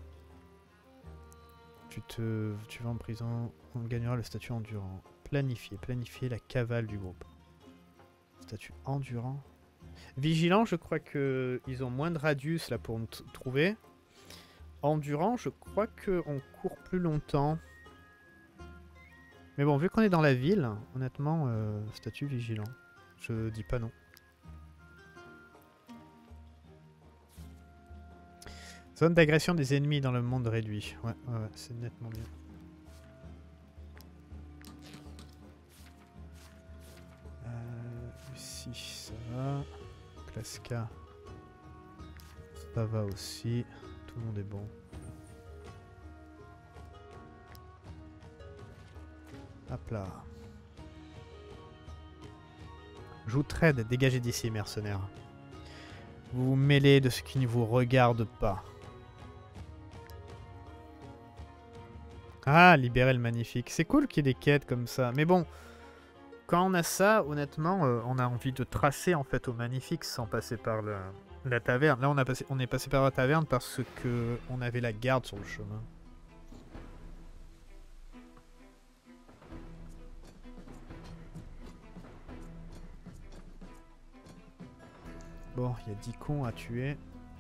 Tu vas en prison. On gagnera le statut endurant. Planifier. Planifier la cavale du groupe. Statut endurant. Vigilant, je crois que ils ont moins de radius là pour nous trouver. Endurant, je crois qu'on court plus longtemps. Mais bon, vu qu'on est dans la ville, honnêtement, statut vigilant. Je dis pas non. Zone d'agression des ennemis dans le monde réduit. Ouais, c'est nettement mieux. Ici, ça va. Classe K. Ça va aussi. Tout le monde est bon. Hop là. Joue trade, dégagez d'ici, mercenaires. Vous vous mêlez de ce qui ne vous regarde pas. Ah, libérer le magnifique. C'est cool qu'il y ait des quêtes comme ça. Mais bon, quand on a ça, honnêtement, on a envie de tracer en fait au magnifique sans passer par la taverne. Là, on est passé par la taverne parce que on avait la garde sur le chemin. Bon, il y a 10 cons à tuer.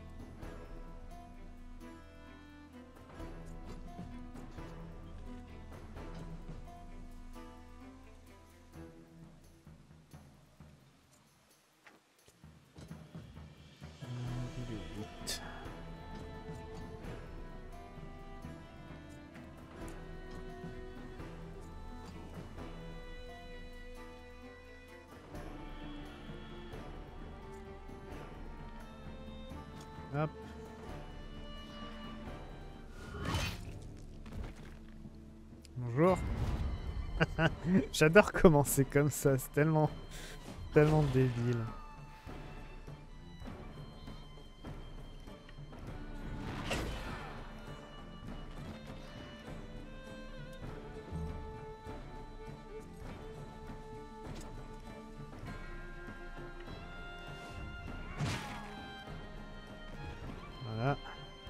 Il est 8. Hop. Bonjour. J'adore comment c'est comme ça, c'est tellement débile. Voilà.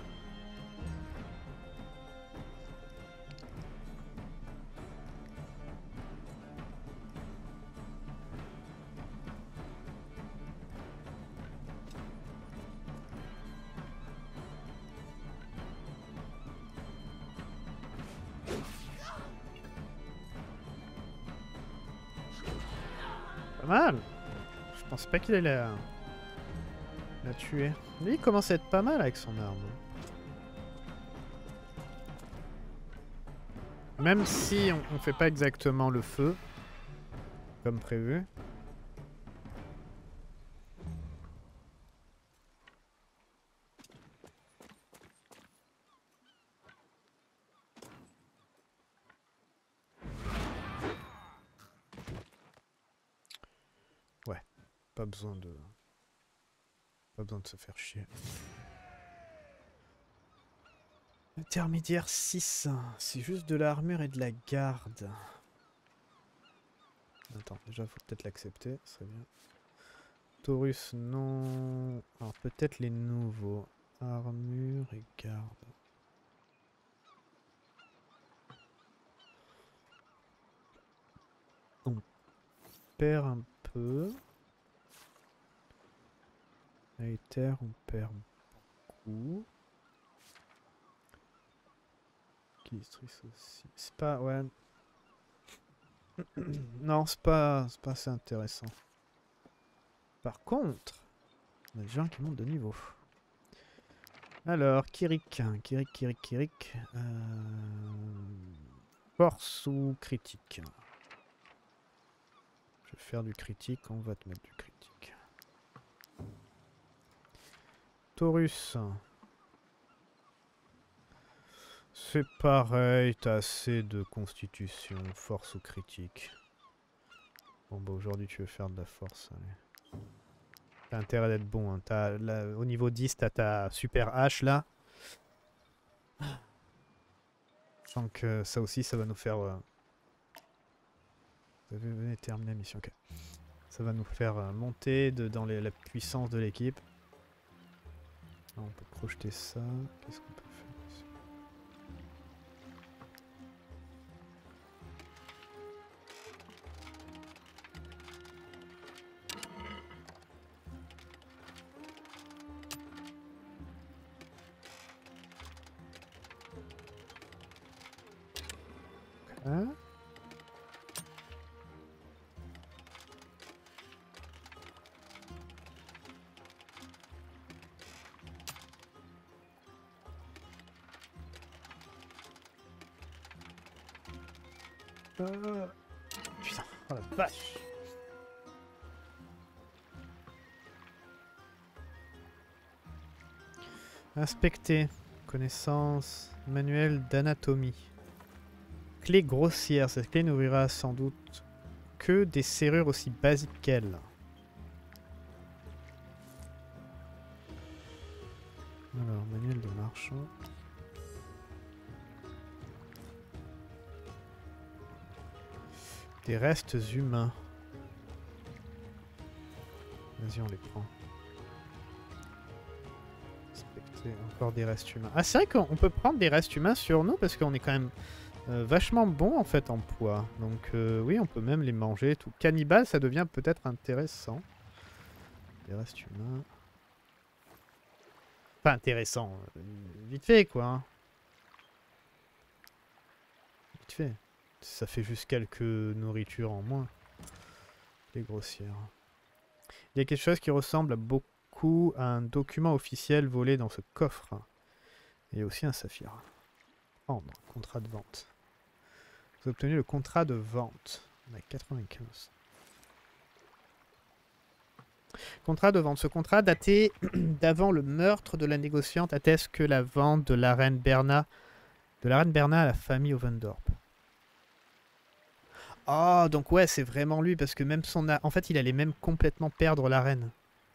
Pas mal. Je pensais pas qu'il allait la tuer. Lui, il commence à être pas mal avec son arme. Même si on fait pas exactement le feu, comme prévu. Pas besoin de se faire chier. Intermédiaire 6. C'est juste de l'armure et de la garde. Attends, déjà faut peut-être l'accepter, ça serait bien. Taurus, non. Alors peut-être les nouveaux. Armure et garde. On perd un peu. Aether, on perd beaucoup. Killistrice aussi. C'est pas... Ouais. Non, c'est pas assez intéressant. Par contre, on a des gens qui montent de niveau. Alors, Kirik. Force ou critique? Je vais faire du critique, on va te mettre du critique. Taurus. C'est pareil, t'as assez de constitution, force ou critique. Bon bah aujourd'hui tu veux faire de la force, allez. T'as intérêt d'être bon, hein. Au niveau 10, t'as ta super hache là. Je sens que ça aussi, ça va nous faire... Venez terminer la mission, ok. Ça va nous faire monter dans la puissance de l'équipe. On peut projeter ça. Qu'est-ce qu'on peut faire ici? Hein? Putain, oh la vache! Inspecter. Connaissance. Manuel d'anatomie. Clé grossière. Cette clé n'ouvrira sans doute que des serrures aussi basiques qu'elle. Alors, manuel de marchand. Des restes humains. Vas-y, on les prend. Inspecter encore des restes humains. Ah, c'est vrai qu'on peut prendre des restes humains sur nous parce qu'on est quand même vachement bon en fait en poids. Donc oui, on peut même les manger et tout. Cannibale, ça devient peut-être intéressant. Des restes humains. Pas intéressant. Vite fait quoi. Hein. Vite fait. Ça fait juste quelques nourritures en moins. Les grossières. Il y a quelque chose qui ressemble beaucoup à un document officiel volé dans ce coffre. Il y a aussi un saphir. Prendre. Contrat de vente. Vous avez obtenu le contrat de vente. On a 95. Contrat de vente. Ce contrat daté d'avant le meurtre de la négociante atteste que la vente de la reine Berna à la famille Ovendorp. Oh, donc ouais, c'est vraiment lui, parce que même son... En fait, il allait même complètement perdre la reine.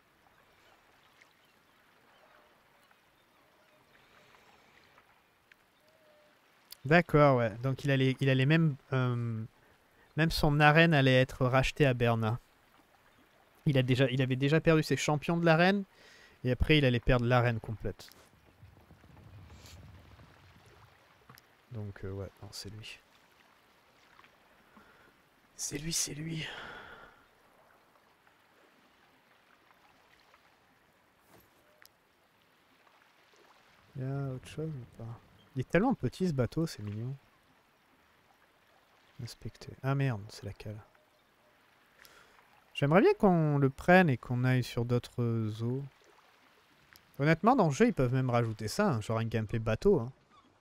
D'accord, ouais. Donc il allait même... même son arène allait être rachetée à Berna. Il avait déjà perdu ses champions de l'arène, et après il allait perdre l'arène complète. Donc ouais, non, c'est lui. C'est lui, c'est lui. Il y a autre chose ou pas? Il est tellement petit ce bateau, c'est mignon. Inspecter. Ah merde, c'est la cale. J'aimerais bien qu'on le prenne et qu'on aille sur d'autres eaux. Honnêtement, dans le jeu, ils peuvent même rajouter ça, hein, genre un gameplay bateau. Hein.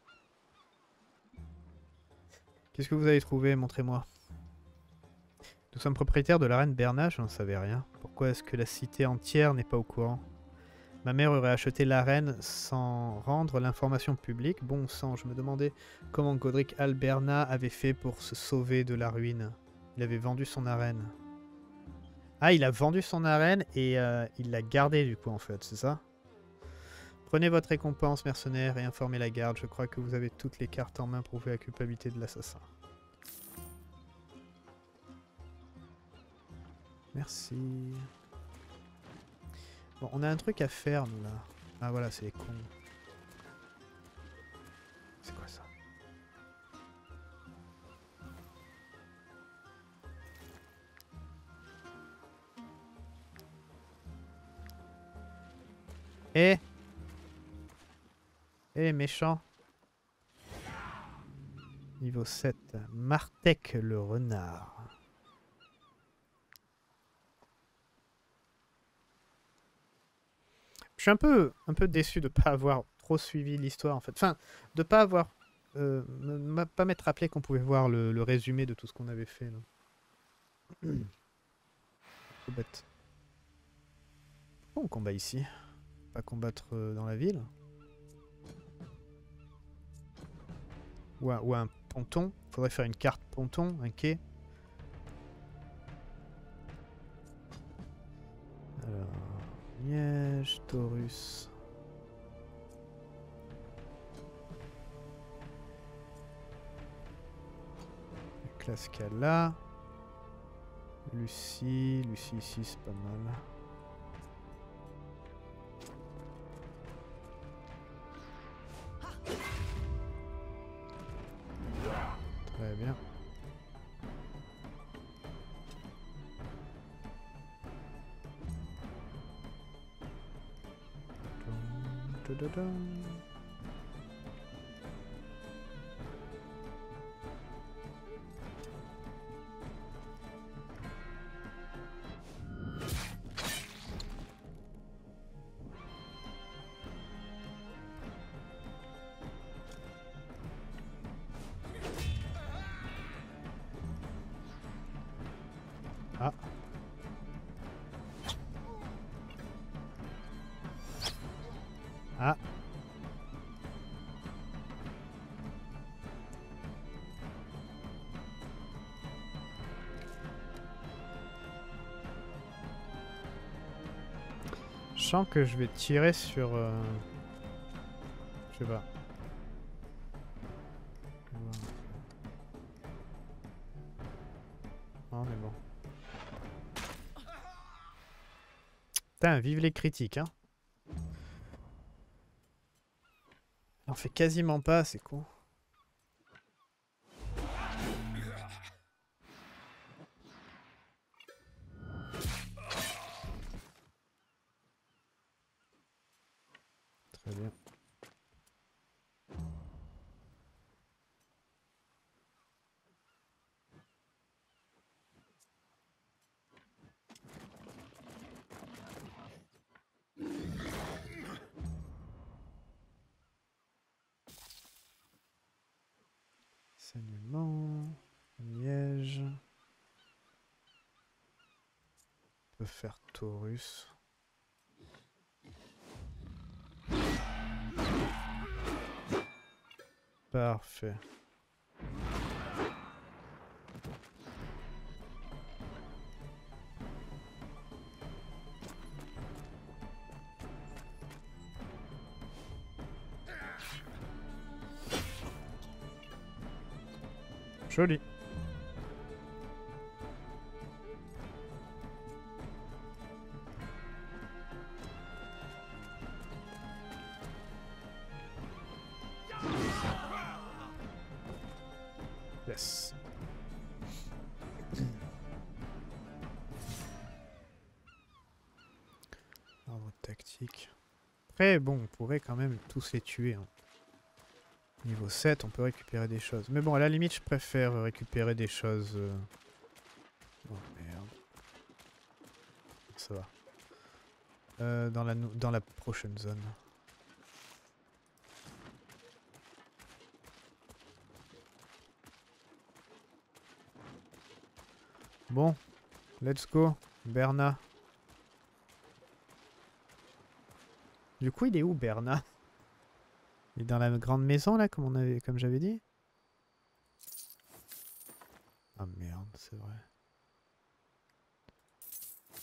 Qu'est-ce que vous avez trouvé? Montrez-moi. Nous sommes propriétaires de l'arène Berna, je n'en savais rien. Pourquoi est-ce que la cité entière n'est pas au courant? Ma mère aurait acheté l'arène sans rendre l'information publique. Bon sang, je me demandais comment Godric Alberna avait fait pour se sauver de la ruine. Il avait vendu son arène. Ah, il a vendu son arène et il l'a gardé du coup en fait, c'est ça? Prenez votre récompense, mercenaire, et informez la garde. Je crois que vous avez toutes les cartes en main pour prouver la culpabilité de l'assassin. Merci. Bon, on a un truc à faire, nous, là. Ah, voilà, c'est les cons. C'est quoi ça? Eh! Eh, méchant! Niveau 7. Martek le renard. Je suis un peu déçu de pas avoir trop suivi l'histoire, en fait. Enfin, de pas avoir... pas m'être rappelé qu'on pouvait voir le résumé de tout ce qu'on avait fait, là. Trop bête. Pourquoi on combat ici? Pas combattre dans la ville? Ou un ponton? Faudrait faire une carte ponton, un quai. Alors... Liège, Taurus... Clascala. Lucie ici c'est pas mal. Très bien. Ah. Ah. Je sens que je vais tirer sur... Je sais pas. Non mais bon. Putain, vive les critiques, hein. On fait quasiment pas, c'est con. Très bien. Saignement, Liège. On peut faire Taurus. Parfait. Joli. Yes. Ordre tactique. Après, bon, on pourrait quand même tous les tuer, hein. Niveau 7, on peut récupérer des choses. Mais bon, à la limite, je préfère récupérer des choses... Oh merde. Ça va. Dans la prochaine zone. Bon, let's go, Berna. Du coup, il est où, Berna? Il est dans la grande maison, là, comme j'avais dit? Ah merde, c'est vrai.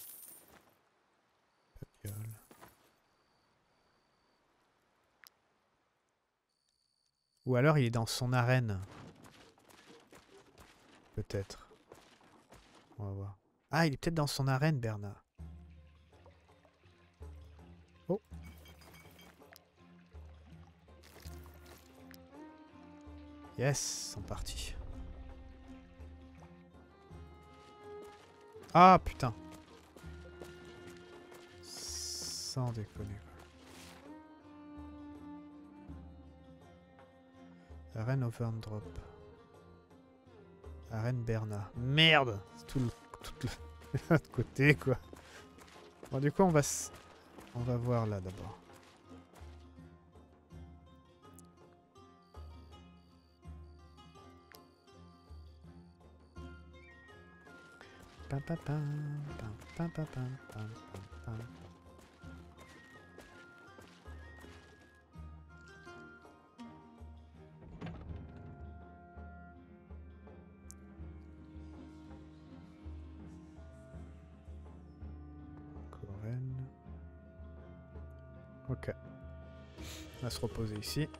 Ou alors il est dans son arène. Peut-être. On va voir. Ah, il est peut-être dans son arène, Bernard. Oh. Yes, c'est parti. Ah, putain. Sans déconner. Arène Overndrop. Arène Berna. Merde! C'est tout l'autre côté, quoi. Bon, du coup, on va voir là, d'abord. Pam, pam, pam, pam, pam, pam, pam, pam. Ok. On va se reposer ici.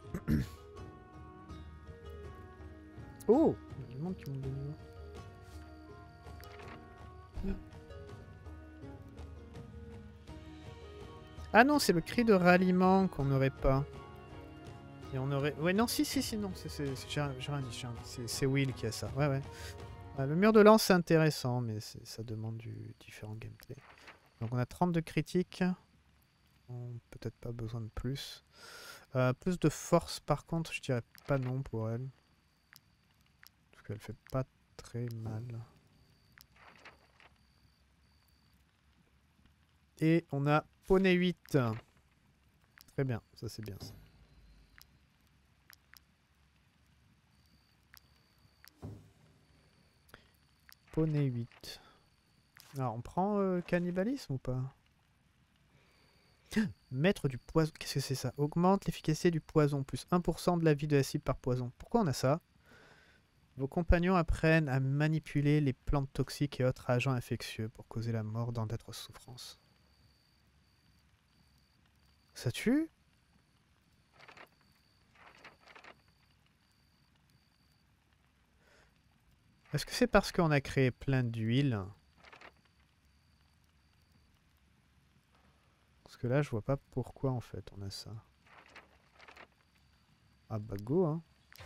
Oh! Il y a du monde qui monte de nouveau. Ah non, c'est le cri de ralliement qu'on n'aurait pas. Et on aurait... Ouais, non, si, non. J'ai rien dit. C'est Will qui a ça. Ouais, ouais. Le mur de lance, c'est intéressant, mais ça demande du différent gameplay. Donc on a 32 critiques. Peut-être pas besoin de plus. Plus de force, par contre, je dirais pas non pour elle. Parce qu'elle fait pas très mal. Et on a poney 8. Très bien, ça c'est bien ça. Poney 8. Alors on prend cannibalisme ou pas? Maître du poison. Qu'est-ce que c'est ça? Augmente l'efficacité du poison. Plus 1% de la vie de la cible par poison. Pourquoi on a ça? Vos compagnons apprennent à manipuler les plantes toxiques et autres agents infectieux pour causer la mort dans d'atroces souffrances. Ça tue? Est-ce que c'est parce qu'on a créé plein d'huile? Parce que là, je vois pas pourquoi en fait on a ça. Ah bah go hein.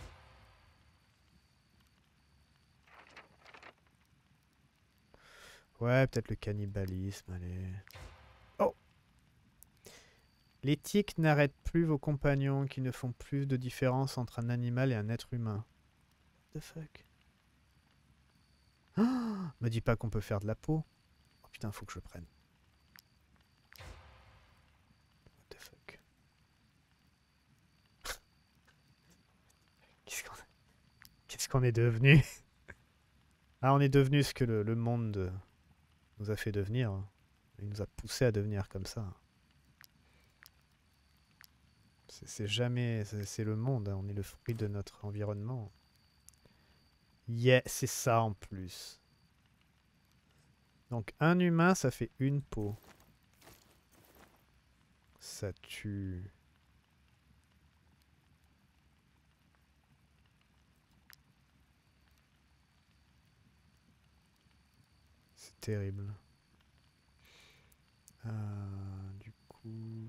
Ouais, peut-être le cannibalisme, allez. Oh! L'éthique n'arrête plus vos compagnons qui ne font plus de différence entre un animal et un être humain. What the fuck? Oh, me dis pas qu'on peut faire de la peau. Oh putain, faut que je le prenne. What the fuck? Qu'est-ce qu'on est devenu? Ah, on est devenu ce que le monde nous a fait devenir. Il nous a poussé à devenir comme ça. C'est jamais... C'est le monde, hein. On est le fruit de notre environnement. Yeah, c'est ça en plus. Donc un humain, ça fait une peau. Ça tue. C'est terrible. Du coup...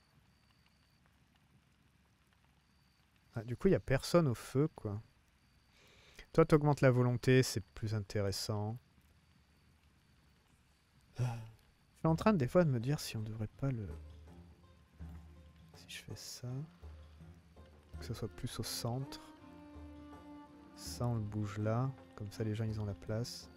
Ah, du coup, il n'y a personne au feu, quoi. Toi, t'augmentes la volonté, c'est plus intéressant. Je suis en train, des fois, de me dire si on devrait pas le... Si je fais ça... Que ce soit plus au centre. Ça, on le bouge là. Comme ça, les gens, ils ont la place.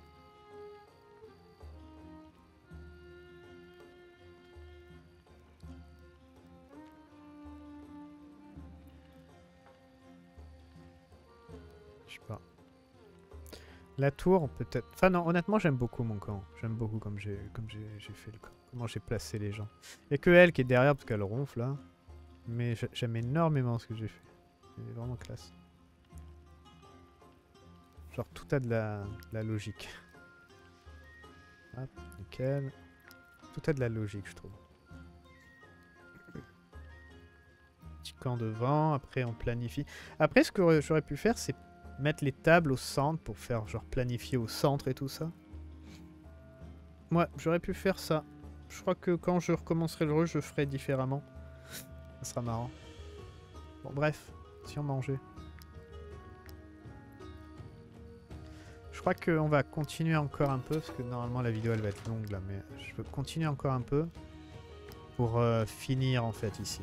Je sais pas. La tour, peut-être... Enfin non, honnêtement, j'aime beaucoup mon camp. J'aime beaucoup comme j'ai fait le camp. Comment j'ai placé les gens. Il n'y a que elle qui est derrière parce qu'elle ronfle là. Mais j'aime énormément ce que j'ai fait. C'est vraiment classe. Genre tout a de la logique. Hop, nickel. Tout a de la logique, je trouve. petit camp devant. Après, on planifie. Après, ce que j'aurais pu faire, c'est mettre les tables au centre pour faire genre planifier au centre et tout ça. Ouais, j'aurais pu faire ça. Je crois que quand je recommencerai le jeu, je ferai différemment. Ça sera marrant. Bon, bref, si on mangeait. Je crois qu'on va continuer encore un peu, parce que normalement la vidéo elle va être longue là, mais je veux continuer encore un peu pour finir en fait ici.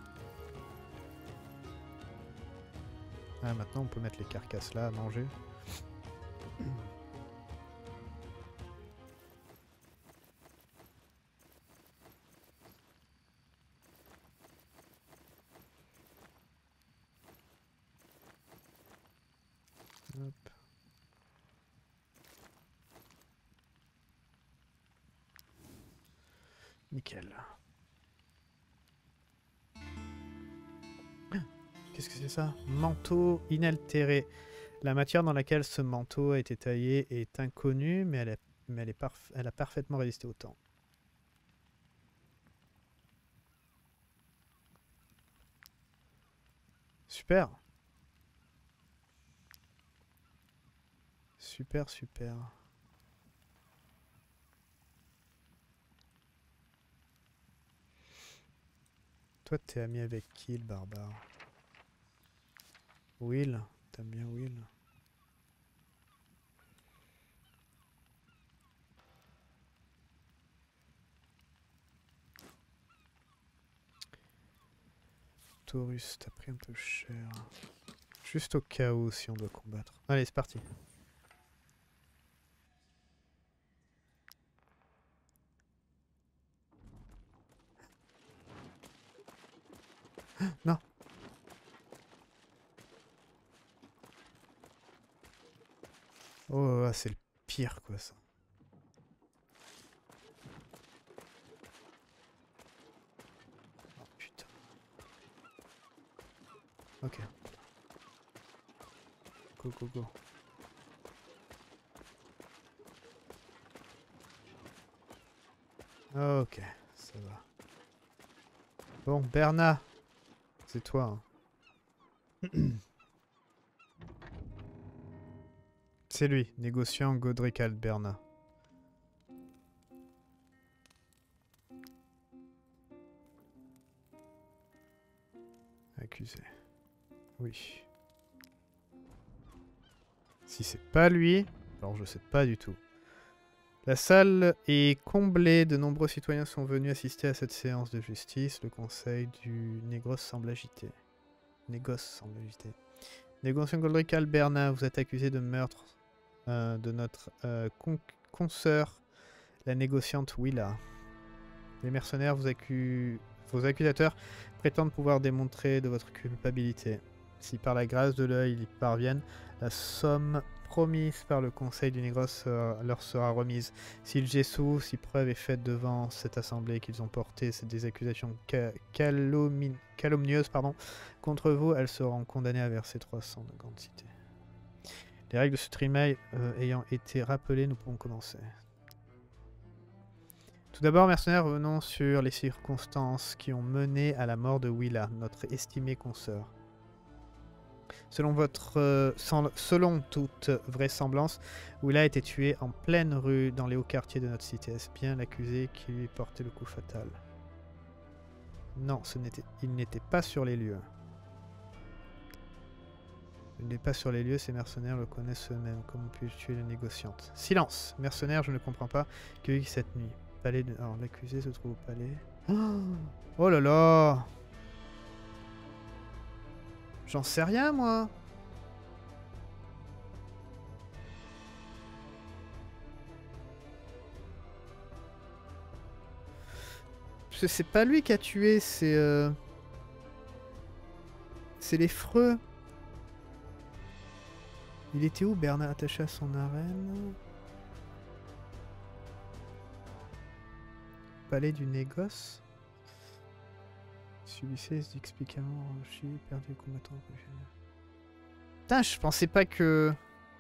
Ah, maintenant on peut mettre les carcasses là à manger. Hop. Nickel. Qu'est-ce que c'est ça? Manteau inaltéré. La matière dans laquelle ce manteau a été taillé est inconnue, mais elle a parfaitement résisté au temps. Super. Super, super. Toi, t'es ami avec qui, le barbare? Will? T'aimes bien Will? Taurus, t'as pris un peu cher. Juste au cas où, si on doit combattre. Allez, c'est parti. Non. Oh, c'est le pire, quoi, ça. Oh, putain. Ok. Go, go, go. Ok, ça va. Bon, Berna. C'est toi, hein. C'est lui, négociant Godric Alberna. Accusé. Oui. Si c'est pas lui, alors je sais pas du tout. La salle est comblée, de nombreux citoyens sont venus assister à cette séance de justice. Le conseil du Négos semble agité. Négociant Godric Alberna, vous êtes accusé de meurtre de notre consoeur, la négociante Willa. Les mercenaires, vos accusateurs prétendent pouvoir démontrer de votre culpabilité. Si par la grâce de l'œil ils y parviennent, la somme promise par le conseil du Négros leur sera remise. S'ils jéssouent, si preuve est faite devant cette assemblée qu'ils ont porté des accusations calomnieuses contre vous, elles seront condamnées à verser 300 de grandes cités. Les règles de ce trimail ayant été rappelées, nous pouvons commencer. Tout d'abord, mercenaires, revenons sur les circonstances qui ont mené à la mort de Willa, notre estimée consoeur. Selon toute vraisemblance, Willa a été tuée en pleine rue dans les hauts quartiers de notre cité. Est-ce bien l'accusé qui lui portait le coup fatal? Non, il n'était pas sur les lieux. Il n'est pas sur les lieux, ces mercenaires le connaissent eux-mêmes. Comment puis-je tuer les négociantes? Silence! Mercenaires, je ne comprends pas que cette nuit. Alors, l'accusé se trouve au palais. Oh là là! J'en sais rien, moi! C'est pas lui qui a tué, c'est les Freux. Il était où, Bernard, attaché à son arène? Palais du négoce. Subissez explicitement perdu le combattant. Putain, je pensais pas que...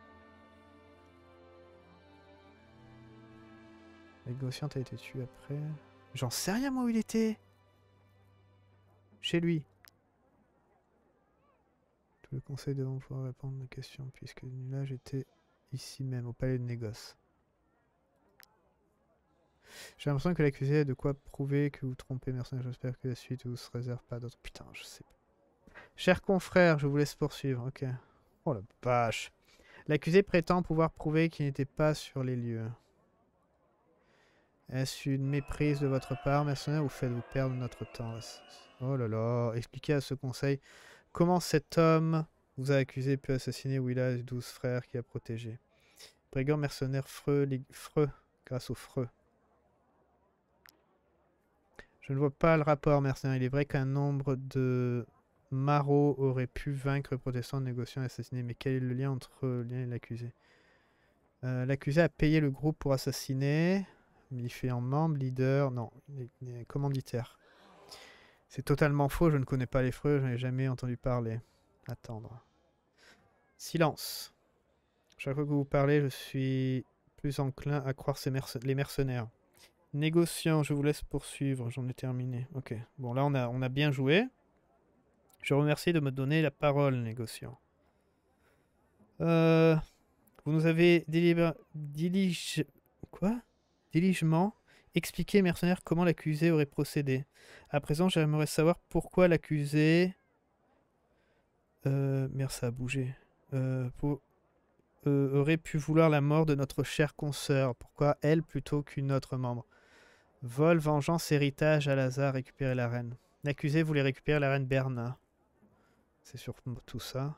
La négociante a été tuée après. J'en sais rien, moi, où il était. Chez lui. Le conseil devant pouvoir répondre aux questions, puisque là j'étais ici même, au palais de négoce. J'ai l'impression que l'accusé a de quoi prouver que vous trompez, mercenaire. J'espère que la suite vous se réserve pas d'autres. Putain, je sais pas. Cher confrère, je vous laisse poursuivre. Ok. Oh la vache. L'accusé prétend pouvoir prouver qu'il n'était pas sur les lieux. Est-ce une méprise de votre part, mercenaire, ou faites-vous perdre notre temps? Oh là là. Expliquez à ce conseil comment cet homme vous a accusé puis assassiné Willa et les 12 frères qu'il a protégés. Brigand mercenaire Freux, grâce au Freux. Je ne vois pas le rapport, mercenaire. Il est vrai qu'un nombre de marauds aurait pu vaincre le protestant, négociant et assassiner. Mais quel est le lien entre le lien et l'accusé? L'accusé a payé le groupe pour assassiner. Il fait en membre, leader. Non, il est commanditaire. C'est totalement faux. Je ne connais pas les Freux. Je n'en ai jamais entendu parler. Attendre. Silence. Chaque fois que vous parlez, je suis plus enclin à croire les mercenaires. Négociant, je vous laisse poursuivre, j'en ai terminé. Ok, bon là on a bien joué. Je vous remercie de me donner la parole, négociant. Vous nous avez diligement expliqué, mercenaire, comment l'accusé aurait procédé. À présent, j'aimerais savoir pourquoi l'accusé... merde, ça a bougé. Aurait pu vouloir la mort de notre chère consoeur. Pourquoi elle plutôt qu'une autre membre? Vol, vengeance, héritage, à hasard, récupérer la reine. L'accusé voulait récupérer la reine Berna. C'est surtout tout ça.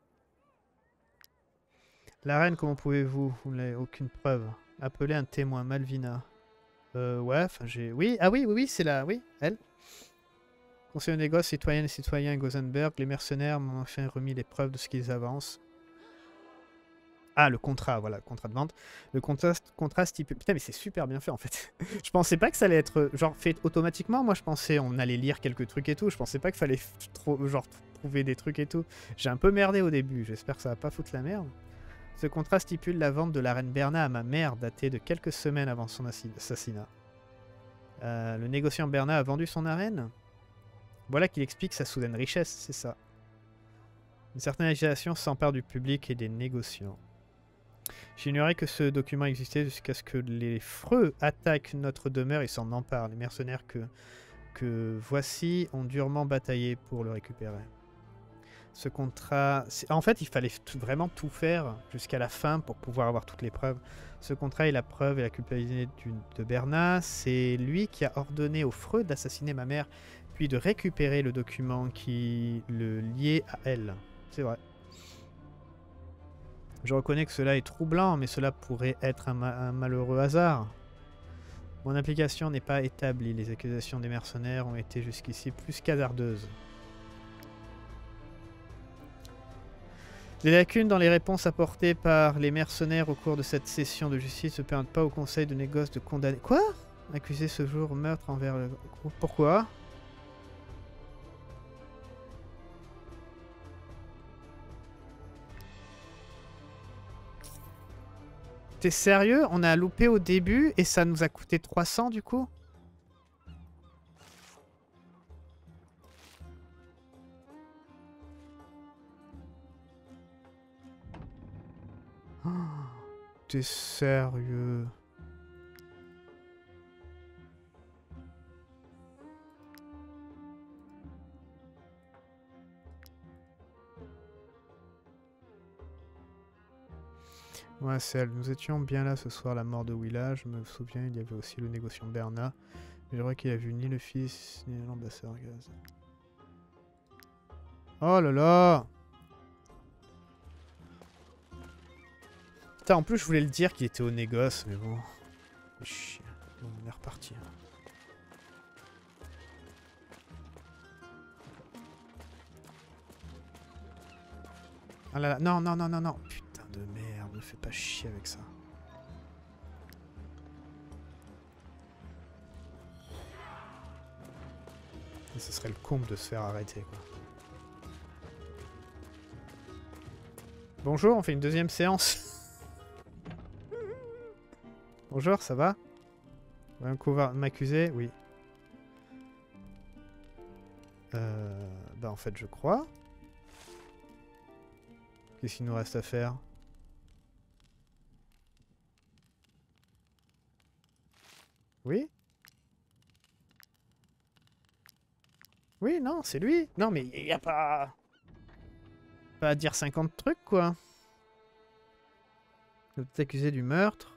La reine, comment pouvez-vous? Vous n'avez aucune preuve. Appelez un témoin, Malvina. Ouais, enfin j'ai... Oui, ah oui, c'est la... Oui, elle. Conseil de négoce, citoyennes et citoyens Gosenberg, les mercenaires m'ont enfin remis les preuves de ce qu'ils avancent. Ah, le contrat, voilà, le contrat de vente. Le contrat stipule... Putain, mais c'est super bien fait, en fait. Je pensais pas que ça allait être, genre, fait automatiquement. Moi, je pensais on allait lire quelques trucs et tout. Je pensais pas qu'il fallait genre, trouver des trucs et tout. J'ai un peu merdé au début. J'espère que ça va pas foutre la merde. Ce contrat stipule la vente de la reine Berna à ma mère, datée de quelques semaines avant son assassinat. Le négociant Berna a vendu son arène. Voilà qu'il explique sa soudaine richesse, c'est ça. Une certaine agitation s'empare du public et des négociants. J'ignorais que ce document existait jusqu'à ce que les Freux attaquent notre demeure et s'en emparent. Les mercenaires que voici ont durement bataillé pour le récupérer. Ce contrat... En fait, il fallait vraiment tout faire jusqu'à la fin pour pouvoir avoir toutes les preuves. Ce contrat est la preuve et la culpabilité de Berna. C'est lui qui a ordonné aux Freux d'assassiner ma mère, puis de récupérer le document qui le liait à elle. C'est vrai. Je reconnais que cela est troublant, mais cela pourrait être un malheureux hasard. Mon implication n'est pas établie. Les accusations des mercenaires ont été jusqu'ici plus qu'hasardeuses. Les lacunes dans les réponses apportées par les mercenaires au cours de cette session de justice ne permettent pas au conseil de négoce de condamner... Quoi? Accusé ce jour meurtre envers le groupe. Pourquoi? T'es sérieux? On a loupé au début et ça nous a coûté 300 du coup? Oh, t'es sérieux? Ouais, c'est elle. Nous étions bien là ce soir, la mort de Willa. Je me souviens, il y avait aussi le négociant Berna. Mais je crois qu'il a vu ni le fils, ni l'ambassadeur Gaz. Oh là là! Putain, en plus, je voulais le dire qu'il était au négoce, mais bon. Chier. Bon, on est reparti. Ah là là, non, non, non, non, non. Putain de merde, me fais pas chier avec ça. Et ce serait le comble de se faire arrêter, quoi. Bonjour, on fait une deuxième séance. Bonjour, ça va? M'accuser? Oui. Bah en fait je crois. Qu'est-ce qu'il nous reste à faire? Oui? Oui, non, c'est lui. Non, mais il n'y a pas... Pas à dire 50 trucs, quoi. Vous êtes accusé du meurtre.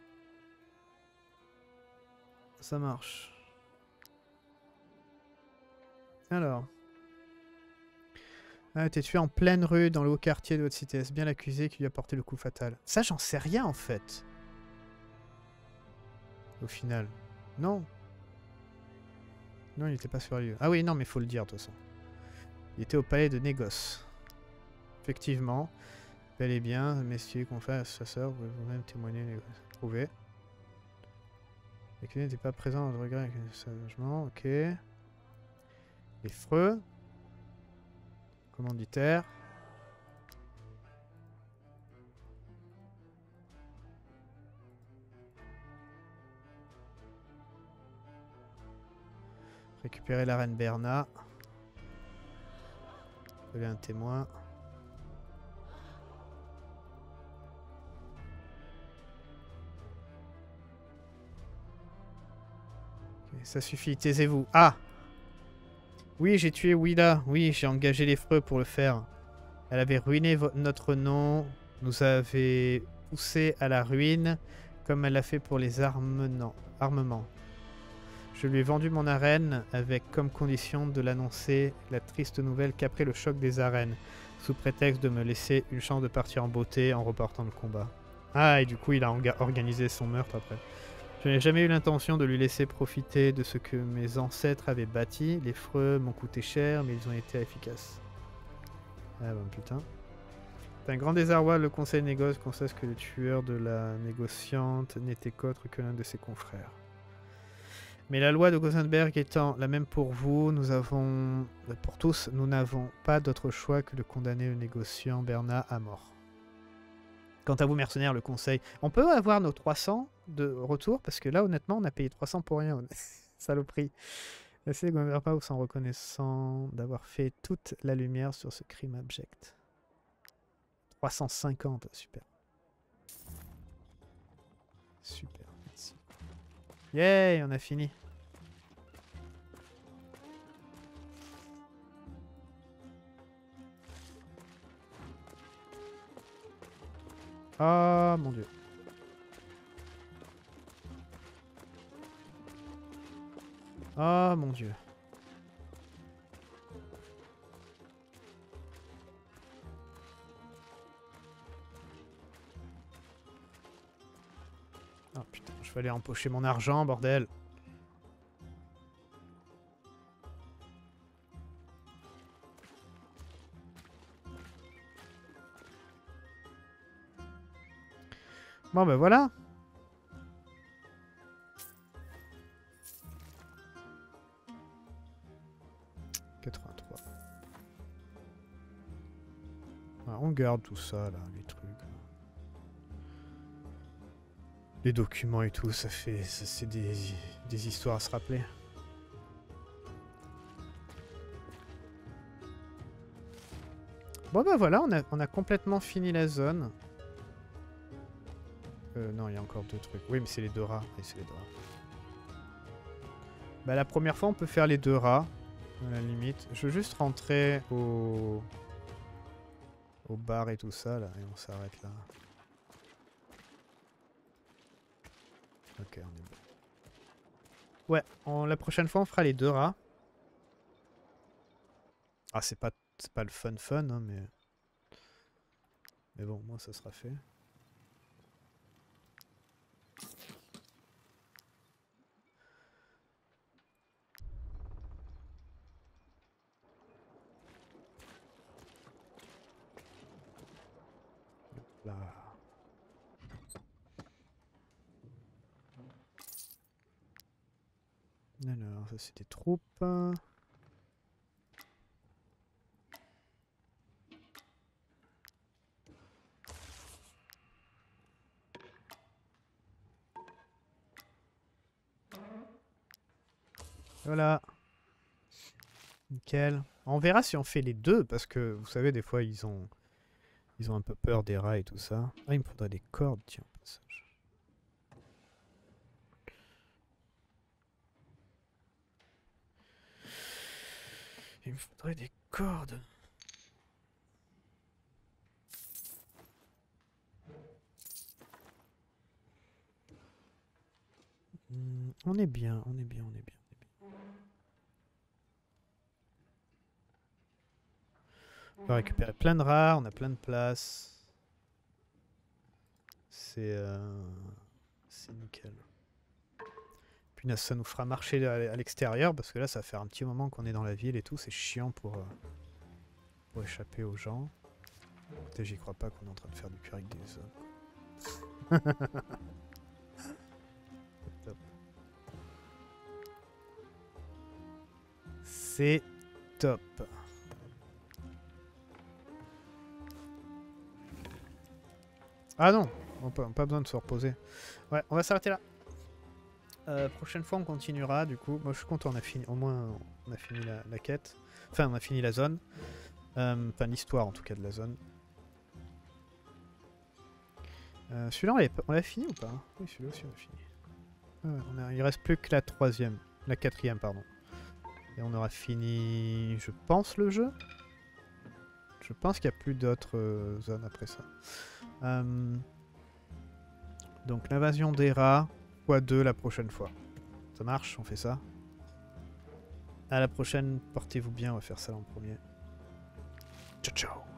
Ça marche. Alors. Ah, t'es tué en pleine rue dans le haut quartier de votre cité. Est-ce bien l'accusé qui lui a porté le coup fatal? Ça, j'en sais rien, en fait. Au final. Non. Non, il n'était pas sur lieu. Ah oui, non, mais faut le dire, de toute façon. Il était au palais de négoce. Effectivement. Bel et bien, messieurs, confrères, sa sœur, vous vous-même témoigner, prouver. L'accusé n'était pas présent dans le regret avec un sagement, ok. Les freux. Commanditaire. Récupérer la reine Berna. Trouver un témoin. Okay, ça suffit, taisez-vous. Ah! Oui, j'ai tué Willa. Oui, j'ai engagé les freux pour le faire. Elle avait ruiné notre nom. Nous avait poussé à la ruine, comme elle l'a fait pour les armements. Je lui ai vendu mon arène avec comme condition de l'annoncer la triste nouvelle qu'après le choc des arènes, sous prétexte de me laisser une chance de partir en beauté en reportant le combat. Ah, et du coup, il a organisé son meurtre après. Je n'ai jamais eu l'intention de lui laisser profiter de ce que mes ancêtres avaient bâti. Les freux m'ont coûté cher, mais ils ont été efficaces. Ah bon, putain. C'est un grand désarroi, le conseil négoce constate que le tueur de la négociante n'était qu'autre que l'un de ses confrères. Mais la loi de Gosenberg étant la même pour vous, pour tous, nous n'avons pas d'autre choix que de condamner le négociant Berna à mort. Quant à vous, mercenaires, le conseil... On peut avoir nos 300 de retour, parce que là, honnêtement, on a payé 300 pour rien. Saloperie. Laissez Gosenberg pas en reconnaissant d'avoir fait toute la lumière sur ce crime abject. 350, super. Super, merci. Yay, on a fini. Ah, mon dieu. Ah, mon dieu. Oh putain, je vais aller empocher mon argent, bordel. Bon ben voilà. Alors, on garde tout ça là, les trucs. Les documents et tout, c'est des histoires à se rappeler. Bon bah voilà, on a complètement fini la zone. Non, il y a encore deux trucs. Oui, mais c'est les deux rats. Oui, c'est les deux rats. Bah la première fois, on peut faire les deux rats. À la limite. Je veux juste rentrer au bar et tout ça, là. Et on s'arrête là. Ok, on est bon. Ouais, la prochaine fois, on fera les deux rats. Ah, c'est pas le fun, hein, mais... Mais bon, moi, ça sera fait. Là. Alors, ça c'est des troupes. Voilà. Nickel. On verra si on fait les deux, parce que vous savez, des fois ils ont Ils ont un peu peur des rats et tout ça. Ah, il me faudrait des cordes, tiens, au passage. Il me faudrait des cordes. On est bien, on est bien, on est bien. On va récupérer plein de rats, on a plein de place. C'est nickel. Puis là, ça nous fera marcher à l'extérieur parce que là, ça va faire un petit moment qu'on est dans la ville et tout. C'est chiant pour échapper aux gens. Écoutez, j'y crois pas qu'on est en train de faire du cuir avec des hommes. Top. C'est top. Ah non, on pas besoin de se reposer. Ouais, on va s'arrêter là. Prochaine fois, on continuera. Du coup, moi, je suis content. On a fini. Au moins, on a fini la quête. Enfin, on a fini la zone. Enfin, l'histoire en tout cas de la zone. Celui-là, on l'a fini ou pas? Oui, celui-là aussi, on l'a fini. Ouais, il reste plus que la troisième. La quatrième, pardon. Et on aura fini, je pense, le jeu. Je pense qu'il n'y a plus d'autres zones après ça. Donc l'invasion des rats, x2 la prochaine fois. Ça marche, on fait ça. À la prochaine, portez-vous bien, on va faire ça en premier. Ciao ciao.